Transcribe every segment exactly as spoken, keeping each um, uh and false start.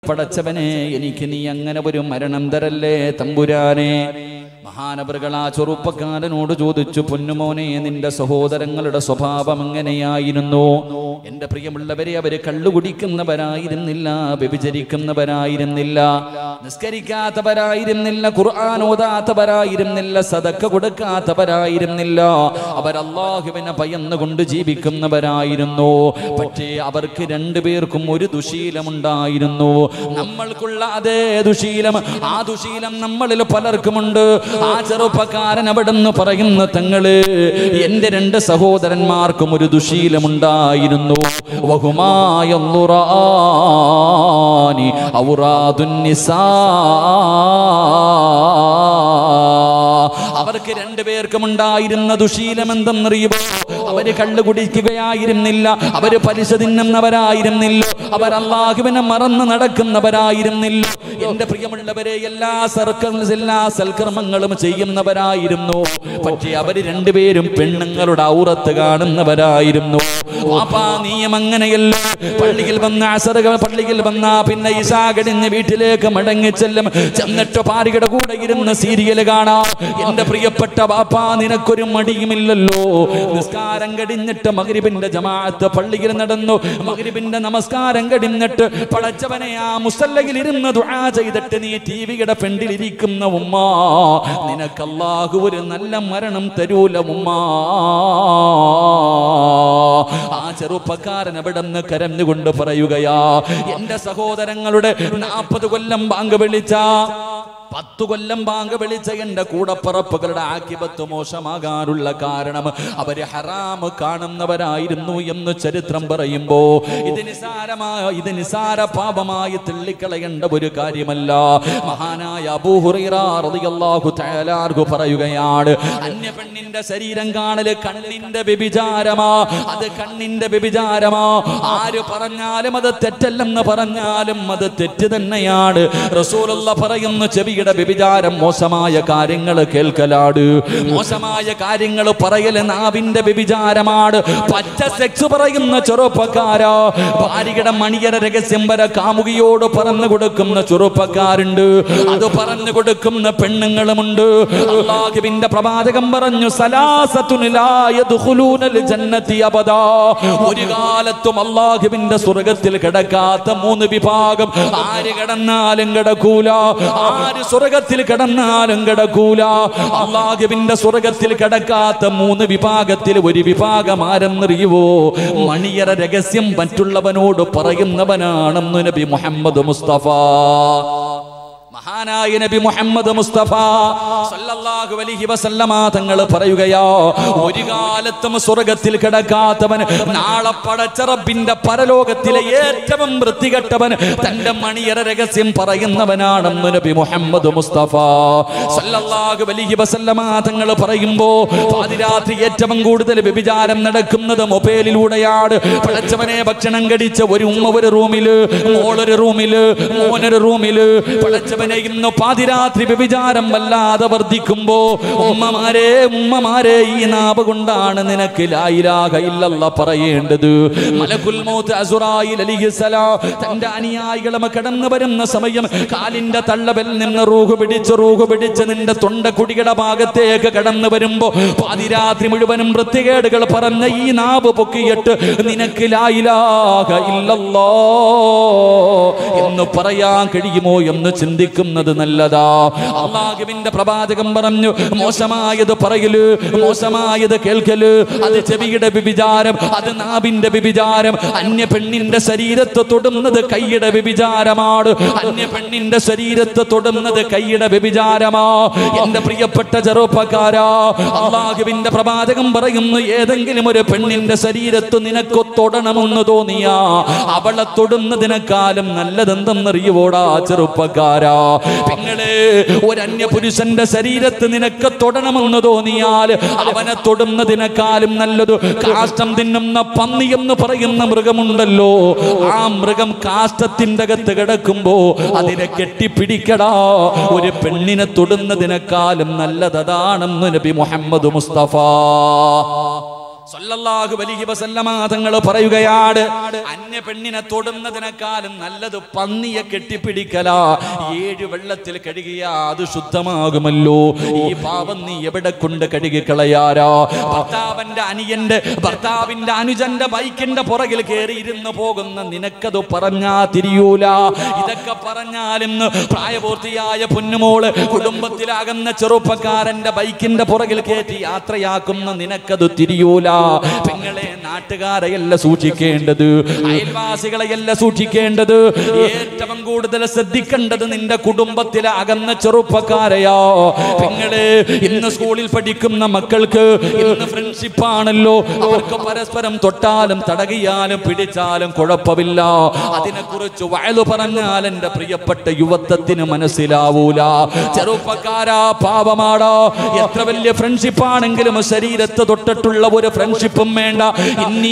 പടച്ചവനെ എനിക്ക് നീ അങ്ങനെ ഒരു മരണം തരല്ലേ തമ്പുരാനെ. മഹാനവറുകൾ ആ ചെറുപ്പക്കാരനോട് ചോദിച്ചു, പൊന്നുമോനെ നിന്റെ സഹോദരങ്ങളുടെ സ്വഭാവം എങ്ങനെയായിരുന്നു? എന്റെ പ്രിയമുള്ളവരെ, അവര് കള്ളു കുടിക്കുന്നവരായിരുന്നില്ല, വ്യഭിചരിക്കുന്നവരായിരുന്നില്ല, നിസ്കരിക്കാത്തവരായിരുന്നില്ല, ഖുർആൻ ഓതാത്തവരായിരുന്നില്ല, സദക്ക കൊടുക്കാത്തവരായിരുന്നില്ല. അവർ അല്ലാഹുവിനെ ഭയന്നുകൊണ്ട് ജീവിക്കുന്നവരായിരുന്നു. പക്ഷേ അവർക്ക് രണ്ടുപേർക്കും ഒരു ദുശീലമുണ്ടായിരുന്നു. നമ്മൾക്കുള്ള അതേ ദുശീലം, ആ ദുശീലം നമ്മളിൽ പലർക്കുമുണ്ട്. ആ ചെറുപ്പക്കാരൻ അവിടെന്ന് പറയുന്ന തങ്ങള്, എന്റെ രണ്ട് സഹോദരന്മാർക്കും ഒരു ദുശീലമുണ്ടായിരുന്നു. വഹുമായന്നുറാനി ഔറാദുൻ നിസാ, അവർക്ക് രണ്ടുപേർക്കും ഉണ്ടായിരുന്ന ദുശീലം എന്തെന്നറിയുമോ? അവര് കള്ളു കുടിക്കുകയായിരുന്നില്ല, അവര് പലിശ തിന്നുന്നവരായിരുന്നില്ല, അവർ അല്ലാഹുവിനെ മറന്ന് നടക്കുന്നവരായിരുന്നില്ല. എന്റെ പ്രിയമുള്ളവരെ, എല്ലാ സർക്കസ് എല്ലാ സൽക്കർമ്മങ്ങളും ചെയ്യുന്നവരായിരുന്നു. പക്ഷേ അവര് രണ്ടുപേരും പെണ്ണുങ്ങളുടെ ഔറത്ത് കാണുന്നവരായിരുന്നു. വാപ്പാ നീയും അങ്ങനെയല്ല, പള്ളിയിൽ വന്ന അസറുകൾ പള്ളിയിൽ വന്ന പിന്നെ ഇശാ കഴിഞ്ഞ് വീട്ടിലേക്ക് മടങ്ങി ചെല്ലും, ചെന്നിട്ട് ഭാര്യയുടെ കൂടെ ഇരുന്ന് സീരിയൽ കാണാം. എന്റെ പ്രിയപ്പെട്ട വാപ്പാ, നിനക്കൊരു മടിയുമില്ലല്ലോ. നിസ്കാരം കഴിഞ്ഞിട്ട് മഗ്രിബിന്റെ ജമാഅത്ത് പള്ളിയിൽ നടന്നു. മഗ്രിബിന്റെ നമസ്കാരം കഴിഞ്ഞിട്ട് പടച്ചവനെ ആ മുസല്ലയിൽ ഇരുന്ന് ദുആ ചെയ്തിട്ട് നീ ടിവിയുടെ ഫ്രണ്ടിലിരിക്കുന്ന ഉമ്മ, നിനക്ക് അല്ലാഹു ഒരു നല്ല മരണം തരൂല ഉമ്മ. ആ ചെറുപ്പക്കാരൻ അവിടെ നിന്ന് കരഞ്ഞുകൊണ്ട് പറയുകയാ, എന്റെ സഹോദരങ്ങളുടെ നാൽപ്പത് കൊല്ലം ബാങ്ക് വിളിച്ച, പത്തു കൊല്ലം ബാങ്ക് വിളിച്ച എന്റെ കൂടപ്പറപ്പുകളുടെ ആക്കിബത്ത് മോശമാകാനുള്ള കാരണം അവര് ഹറാമ് കാണുന്നവരായിരുന്നു എന്ന് ചരിത്രം പറയുമ്പോ ഇത് നിസാരമായ ഇത് നിസാര പാപമായി തള്ളിക്കളയേണ്ട ഒരു കാര്യമല്ല. മഹാനായ അബൂ ഹുറൈറ റളിയല്ലാഹു തആല അൻഹു പറയുകയാണ്, അന്യ പെണ്ണിന്റെ ശരീരം കാണല് കണ്ണിന്റെ വ്യഭിചാരമാ, അത് കണ്ണിന്റെ വ്യഭിചാരമാ. ആര് പറഞ്ഞാലും അത് തെറ്റല്ലെന്ന് പറഞ്ഞാലും അത് തെറ്റ് തന്നെയാണ്. റസൂലുള്ളാഹി പറയുന്നു, ചെവി വ്യഭിചാരം മോശമായ കാര്യങ്ങൾ കേൾക്കലാണ്, മോശമായ കാര്യങ്ങൾ പറയൽ നാവിന്റെ വ്യഭിചാരമാണ്. പച്ച സെക്സ് പറയുന്ന ചെറുപ്പക്കാരാ, ഭാര്യയുടെ മണിയര രഹസ്യം വരെ കാമുകിയോട് പറഞ്ഞു കൊടുക്കുന്ന ചെറുപ്പക്കാരുണ്ട്, അത് പറഞ്ഞു കൊടുക്കുന്ന പെണ്ണുങ്ങളുമുണ്ട്. അല്ലാഹുവിന്റെ പ്രവാചകൻ പറഞ്ഞു, സലാസത്തുൻ ലാ യദ്ഖുലൂനൽ ജന്നതി അബദാ, ഒരു കാലത്തും അല്ലാഹുവിന്റെ സ്വർഗ്ഗത്തിൽ കിടക്കാത്ത മൂന്ന് വിഭാഗം. ആര് കിടന്നാലും കിടക്കൂല, ആര് സ്വർഗത്തിൽ കിടന്നാലും കിടക്കൂല. അല്ലാഹുവിന്റെ സ്വർഗത്തിൽ കിടക്കാത്ത മൂന്ന് വിഭാഗത്തിൽ ഒരു വിഭാഗം ആരെന്നറിയുവോ? മണിയറ രഹസ്യം മറ്റുള്ളവനോട് പറയുന്നവനാണെന്ന് നബി മുഹമ്മദ് മുസ്തഫ. മഹാനായ നബി മുഹമ്മദ് മുസ്തഫ സല്ലല്ലാഹു അലൈഹി വസല്ലമ തങ്ങൾ പറയുകയോ, ഒരു കാലത്തും സ്വർഗ്ഗത്തിൽ കിടക്കാത്തവൻ നാളെ പടച്ച റബ്ബിന്റെ പരലോകത്തിലെ ഏറ്റവും വൃത്തികെട്ടവൻ തന്റെ മണിയറ രഹസ്യം പറയുന്നവനാണെന്ന് നബി മുഹമ്മദ് മുസ്തഫ സല്ലല്ലാഹു അലൈഹി വസല്ലമ തങ്ങൾ പറയുമ്പോ, പാതിരാത്രി ഏറ്റവും കൂടുതൽ വ്യഭിചാരം നടക്കുന്നത് മൊബൈലിലൂടെയാണ്. പടച്ചവനെ ഭക്ഷണം കടിച്ച ഒരു ഉമ്മ ഒരു റൂമില്, മോളൊരു റൂമില്, മോനൊരു റൂമില്. പടച്ചവനെ ഇന്ന് പാതിരാത്രി വ്യഭിചാരം വല്ലാതെ വർദ്ധിക്കുമ്പോ, ഉമ്മമാരെ ഉമ്മമാരെ ഈ നാവ് കൊണ്ടാണ് നിനക്ക് ലാ ഇലാഹ ഇല്ലല്ലാഹ് പറയേണ്ടത്. മലക്കുൽ മൗത്ത് അസ്റായീൽ അലൈഹിസ്സലാം തന്റെ അനുയായികളെ കടന്നു വരുന്ന സമയം കാലിന്റെ തള്ളവിൽ നിന്ന് റൂഹ് പിടിച്ച് റൂഹ് പിടിച്ച് നിന്റെ തൊണ്ടക്കുടിയുടെ ഭാഗത്തേക്ക് കടന്നു വരുമ്പോ, പാതിരാത്രി മുഴുവനും വൃത്തികേടുകൾ പറഞ്ഞ ഈ നാവ് പൊക്കിയിട്ട് നിനക്ക് ലാ ഇലാഹ ഇല്ലല്ലാഹ് എന്ന് പറയാൻ കഴിയുമോ എന്ന് ചിന്തിക്കുന്നത് നല്ലതാ. അല്ലാഹുവിന്റെ പ്രവാചകൻ പറഞ്ഞു, മോശമായത് പറയല്, മോശമായത് കേൾക്കല്, അത് ചെവിയുടെ വ്യഭിചാരം, അത് നാവിന്റെ വ്യഭിചാരം. അന്യ പെണ്ണിന്റെ ശരീരത്തെ തൊടുന്നത് കൈയുടെ വ്യഭിചാരമാണ്. അന്യ പെണ്ണിന്റെ ശരീരത്തെ തൊടുന്നത് കൈയുടെ വ്യഭിചാരമാ. എന്റെ പ്രിയപ്പെട്ട ചെറുപ്പക്കാരാ, അല്ലാഹുവിന്റെ പ്രവാചകൻ പറയുന്നു, ഏതെങ്കിലും ഒരു പെണ്ണിന്റെ ശരീരത്ത് നിനക്ക് തൊടണമെന്ന് തോന്നിയാ അവളെ തൊടുന്നതിനേക്കാളും നല്ലതെന്തെന്നറിയുവോടാ ചെറുപ്പക്കാരാ? പെങ്ങളെ, ഒരു അന്യ പുരുഷന്റെ ശരീരത്ത് നിനക്ക് തൊടണമെന്ന് തോന്നിയാൽ അവനെ തൊടുന്നതിനേക്കാളും നല്ലത് കാഷ്ടം തിന്നുന്ന പന്നി എന്ന് പറയുന്ന മൃഗമുണ്ടല്ലോ, ആ മൃഗം കാഷ്ടത്തിന്റെ അകത്ത് കിടക്കുമ്പോ അതിനെ കെട്ടിപ്പിടിക്കടാ. ഒരു പെണ്ണിനെ തൊടുന്നതിനേക്കാളും നല്ലതാണെന്ന് നബി മുഹമ്മദ് മുസ്തഫ സല്ലല്ലാഹു അലൈഹി വസല്ലമ തങ്ങൾ പറയുകയാണ്, അന്യ പെണ്ണിനെ തൊടുന്നതിനേക്കാളും നല്ലത് പന്നിയെ കെട്ടിപ്പിടിക്കലാ. ഏഴ് വെള്ളത്തിൽ കഴുകിയാ അത് ശുദ്ധമാകുമല്ലോ. ഈ പാപം നീ എവിടെ കൊണ്ട് കഴുകിക്കളയാരാ? ഭർത്താവിന്റെ അനിയന്റെ ഭർത്താവിന്റെ അനുജന്റെ ബൈക്കിന്റെ പുറകിൽ കയറി ഇരുന്ന് പോകുന്ന നിനക്കത് പറഞ്ഞാ തിരിയൂല. ഇതൊക്കെ പറഞ്ഞാലും പ്രായപൂർത്തിയായ പൊന്നുമോള് കുടുംബത്തിലാകുന്ന ചെറുപ്പക്കാരന്റെ ബൈക്കിന്റെ പുറകിൽ കയറ്റി യാത്രയാക്കുന്ന നിനക്കത് തിരിയൂല. പെങ്ങളെ, നാട്ടുകാരെയല്ല സൂക്ഷിക്കേണ്ടത്, അയൽവാസികളെയല്ല സൂക്ഷിക്കേണ്ടത്. ഏറ്റവും കൂടുതൽ ശ്രദ്ധിക്കേണ്ടത് നിന്റെ കുടുംബത്തിലെ അകന്ന ചെറുപ്പക്കാരെയോ. പെങ്ങളെ, ഇന്ന് സ്കൂളിൽ പഠിക്കുന്ന മക്കൾക്ക് ഇന്ന് ഫ്രണ്ട്ഷിപ്പ് ആണല്ലോ. അവർക്ക് പരസ്പരം തൊട്ടാലും തടകിയാലും പിടിച്ചാലും കുഴപ്പമില്ല. അതിനെക്കുറിച്ച് വയലു പറഞ്ഞാൽ എന്റെ പ്രിയപ്പെട്ട യുവത്വത്തിന് മനസ്സിലാവൂല. ചെറുപ്പക്കാരാ, പാപമാടാ. എത്ര വലിയ ഫ്രണ്ട്ഷിപ്പ് ആണെങ്കിലും ശരീരത്ത് തൊട്ടിട്ടുള്ള ഒരു ഫ്രണ്ട്ഷിപ്പും വേണ്ട. ഇന്നി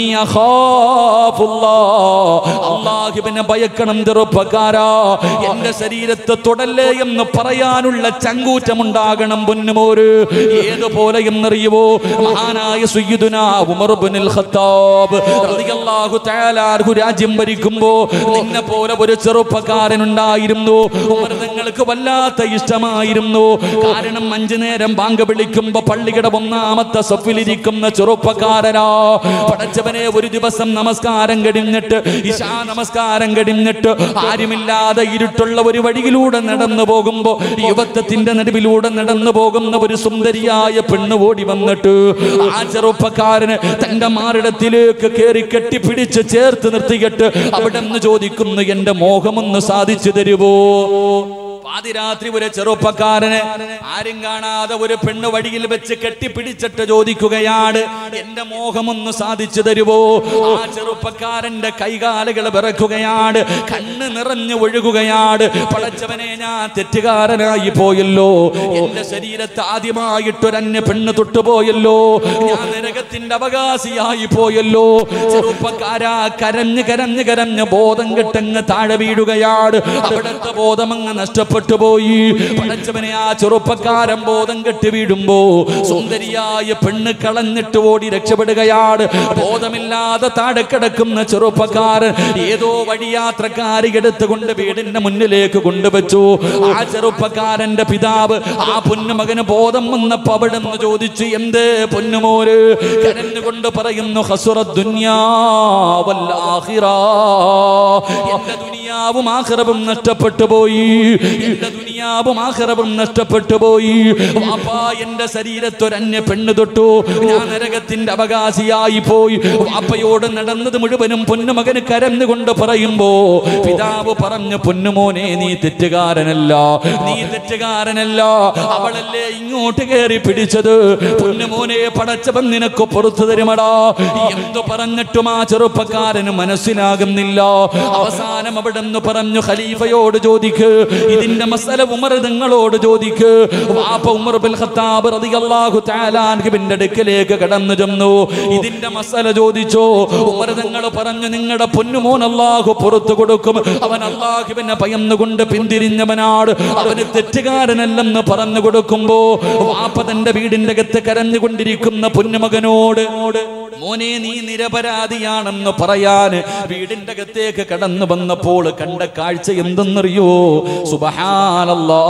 അഖാഫുല്ലാഹ്, അല്ലാഹുവിനെ ഭയക്കണം ചെറുപ്പക്കാരാ. എന്റെ ശരീരത്തെ തൊടല്ലേ എന്ന് പറയാനുള്ള ചങ്കൂറ്റമുണ്ടാകണം പൊന്നുമോര്. ഏതുപോലെ എന്നറിയുവോ? മഹാനായ സയ്യിദുനാ ഉമർ ഇബ്നുൽ ഖത്താബ് റളിയല്ലാഹു തആല അൻഹു രാജ്യം ഭരിക്കുമ്പോ നിന്നെ പോലെ ഒരു ചെറുപ്പക്കാരൻ ഉണ്ടായിരുന്നു. ഉമർ തങ്ങൾക്ക് വല്ലാത്ത ഇഷ്ടമായിരുന്നു. കാരണം അഞ്ചു നേരം ബാങ്ക് വിളിക്കുമ്പോ പള്ളിയുടെ ഒന്നാമത്തെ സഫിലിരിക്കുന്ന ചെറുപ്പക്കാരനാ. പടച്ചവനെ, ഒരു ദിവസം നമസ്കാരം കഴിഞ്ഞിട്ട് ഇശാ നമസ്കാരം കഴിഞ്ഞിട്ട് ആരുമില്ലാതെ ഇരുട്ടുള്ള ഒരു വഴിയിലൂടെ നടന്നു പോകുമ്പോ യുവത്വത്തിന്റെ നടുവിലൂടെ നടന്നു പോകുന്ന ഒരു സുന്ദരിയായ പെണ്ണ് ഓടി വന്നിട്ട് ആ ചെറുപ്പക്കാരന് തന്റെ മാറിടത്തിലേക്ക് കയറി കെട്ടിപ്പിടിച്ച് ചേർത്ത് നിർത്തിയിട്ട് അവിടെ നിന്ന് ചോദിക്കുന്നു, എന്റെ മോഹമൊന്ന് സാധിച്ചു തരുവോ? പാതിരാത്രി ഒരു ചെറുപ്പക്കാരന് ആരും കാണാതെ ഒരു പെണ്ണ് വഴിയിൽ വെച്ച് കെട്ടിപ്പിടിച്ചിട്ട് ചോദിക്കുകയാണ്, എന്റെ മോഹമൊന്ന് സാധിച്ചു തരുവോ? ആ ചെറുപ്പക്കാരന്റെ കൈകാലുകൾ വിറക്കുകയാണ്, കണ്ണ് നിറഞ്ഞു ഒഴുകുകയാണ്. പടച്ചവനെ, ഞാൻ തെറ്റുകാരനായി പോയല്ലോ. എന്റെ ശരീരത്തെ ആദ്യമായിട്ടൊരന്യ പെണ്ണ് തൊട്ടുപോയല്ലോ. ഞാൻ നരകത്തിന്റെ അവകാശിയായി പോയല്ലോ. ചെറുപ്പക്കാരാ, കരഞ്ഞ് കരഞ്ഞ് കരഞ്ഞ് ബോധം കെട്ടങ്ങ് താഴെ വീഴുകയാണ്. അവിടുത്തെ ബോധമങ്ങ് നഷ്ടപ്പെട്ടു പോയി. പടച്ചവനെ, ആ ചെറുപ്പക്കാരൻ ബോധം കെട്ടി വീഴുമ്പോ സുന്ദരിയായ പെണ്ണ് കളഞ്ഞിട്ട് ഓടി രക്ഷപ്പെടുകയാണ്. ബോധമില്ലാതെ താഴെ കിടക്കുന്ന ചെറുപ്പക്കാരൻ ഏതോ വഴിയാത്രക്കാരി എടുത്തുകൊണ്ട് വീടിന്റെ മുന്നിലേക്ക് കൊണ്ടുവച്ചു. ആ ചെറുപ്പക്കാരന്റെ പിതാവ് ആ പൊന്നുമകന് ബോധം വന്നപ്പോ അവിടെ നിന്ന് ചോദിച്ചു, എന്ത് പൊന്നുമോര്? കരഞ്ഞുകൊണ്ട് പറയുന്നു, ഖസുറ ദുനിയാ വൽ ആഖിറ, എന്റെ ദുനിയാവും ആഖിറവും നഷ്ടപ്പെട്ടു പോയി. എന്റെ ദുനിയാവും ആഖിറവും നഷ്ടപ്പെട്ടു പോയി. വാപ്പാ, എന്റെ ശരീരത്തൊരന്യ പെണ്ണ് തൊട്ടു, ഞാൻ നരകത്തിന്റെ അവകാശിയായി പോയി. വാപ്പയോട് നടന്നത് മുഴുവനും പൊന്നുമകന് കരഞ്ഞുകൊണ്ട് പറയുമ്പോ പിതാവ് പറഞ്ഞു, പൊന്നുമോനെ, നീ തെറ്റുകാരനല്ല, നീ തെറ്റുകാരനല്ല. അവളല്ലേ ഇങ്ങോട്ട് കയറി പിടിച്ചത്. പൊന്നുമോനെ, പടച്ചവൻ നിനക്ക് പുറത്തു തരുമടാ. എന്തു പറഞ്ഞിട്ടും ആ ചെറുപ്പക്കാരന് മനസ്സിലാകുന്നില്ല. അവസാനം അവിടെ നിന്ന് പറഞ്ഞു, ഖലീഫയോട് ചോദിക്ക്, ഇതിന്റെ മസല ഉമർ തങ്ങളോട് ചോദിക്ക്. വാപ്പ ഉമർ ഇബ്നുൽ ഖത്താബ് റളിയല്ലാഹു തആല അൻഹുവിന്റെ അടുക്കലേക്ക് കടന്നു ചെന്നു. ഇതിന്റെ മസല ചോദിച്ചോ. ഉമർ തങ്ങൾ പറഞ്ഞു, നിങ്ങളുടെ പൊന്നുമോൻ അല്ലാഹു പുറത്തു കൊടുക്കും. അവൻ അല്ലാഹുവിനെ ഭയന്നുകൊണ്ട് പിന്തിരിഞ്ഞവനാണ്, അവന് തെറ്റുകാരനല്ലെന്ന് പറഞ്ഞു കൊടുക്കുമ്പോ വാപ്പ തന്റെ വീടിന്റെ അകത്ത് കരഞ്ഞുകൊണ്ടിരിക്കുന്ന പൊന്നുമകനോട്, മോനെ, നീ നിരപരാധിയാണെന്ന് പറയാന് വീടിന്റെ അകത്തേക്ക് കടന്നു വന്നപ്പോൾ കണ്ട കാഴ്ച എന്തെന്നറിയോ? സുബ്ഹാനല്ലാഹ്,